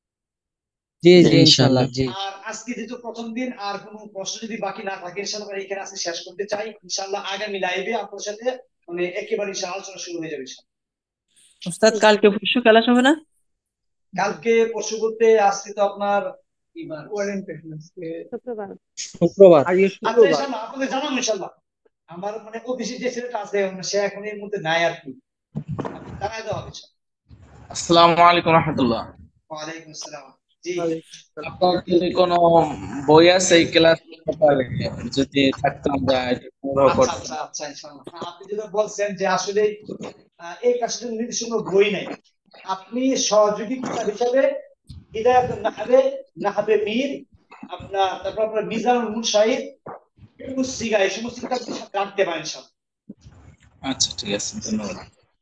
জি
জি
জি ইনশাল্লাহ
ইনশাল্লাহ।
জি।
আর আজকে যেহেতু প্রথম দিন, আর কোনো প্রশ্ন যদি বাকি না থাকে ইনশাআল্লাহ এখানে আজকে শেষ করতে চাই। ইনশাআল্লাহ আগামী লাইভে আপনার সাথে মানে একেবারে ইনশাআল্লাহ আলোচনা শুরু হয়ে যাবে ইনশাআল্লাহ।
উস্তাদ কালকে পরশু ক্লাস হবে না?
কালকে পরশু বলতে আজকে তো আপনার কি বার?
শুক্রবার।
শুক্রবার।
আজকে
আচ্ছা
শুক্রবার।
ইনশাআল্লাহ আপনাদের জানাবো ইনশাআল্লাহ। আমার মানে অফিসে যে ছেলেটা আছে মানে সে এখন এর মধ্যে নাই আর কি, আপনি জানাই দেওয়া হবে ইনশাআল্লাহ।
আসসালামু আলাইকুম রহমতুল্লাহ।
ওয়ালাইকুম আসসালাম। জি
আপনার যদি কোনো বই আছে এই ক্লাস ব্যাপারে যদি থাকতো আমরা একটু সংগ্রহ
আচ্ছা
করতাম।
আচ্ছা আচ্ছা ইনশাআল্লাহ। হ্যাঁ, আপনি যেটা বলছেন যে আসলে আহ, এই কাজটা নির্দিষ্ট কোনো বই নাই, আপনি সহযোগী কিতাব হিসাবে হিদায়াতুন নাহাবে, নাহাবে মীর, আপনার তারপর আপনার মিজানুল মুনশাহিদ, ইবনুস সিগা, এই সমস্ত কিতাব আপনি সাথে রাখতে পারেন সব।
আচ্ছা ঠিক আছে, ধন্যবাদ।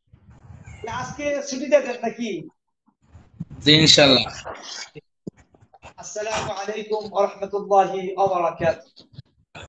আজকে ছুটি দেবেন নাকি?
জি ইনশাল্লাহ।
আসসালামু আলাইকুম ওয়া রাহমাতুল্লাহি ওয়া বারাকাতুহু।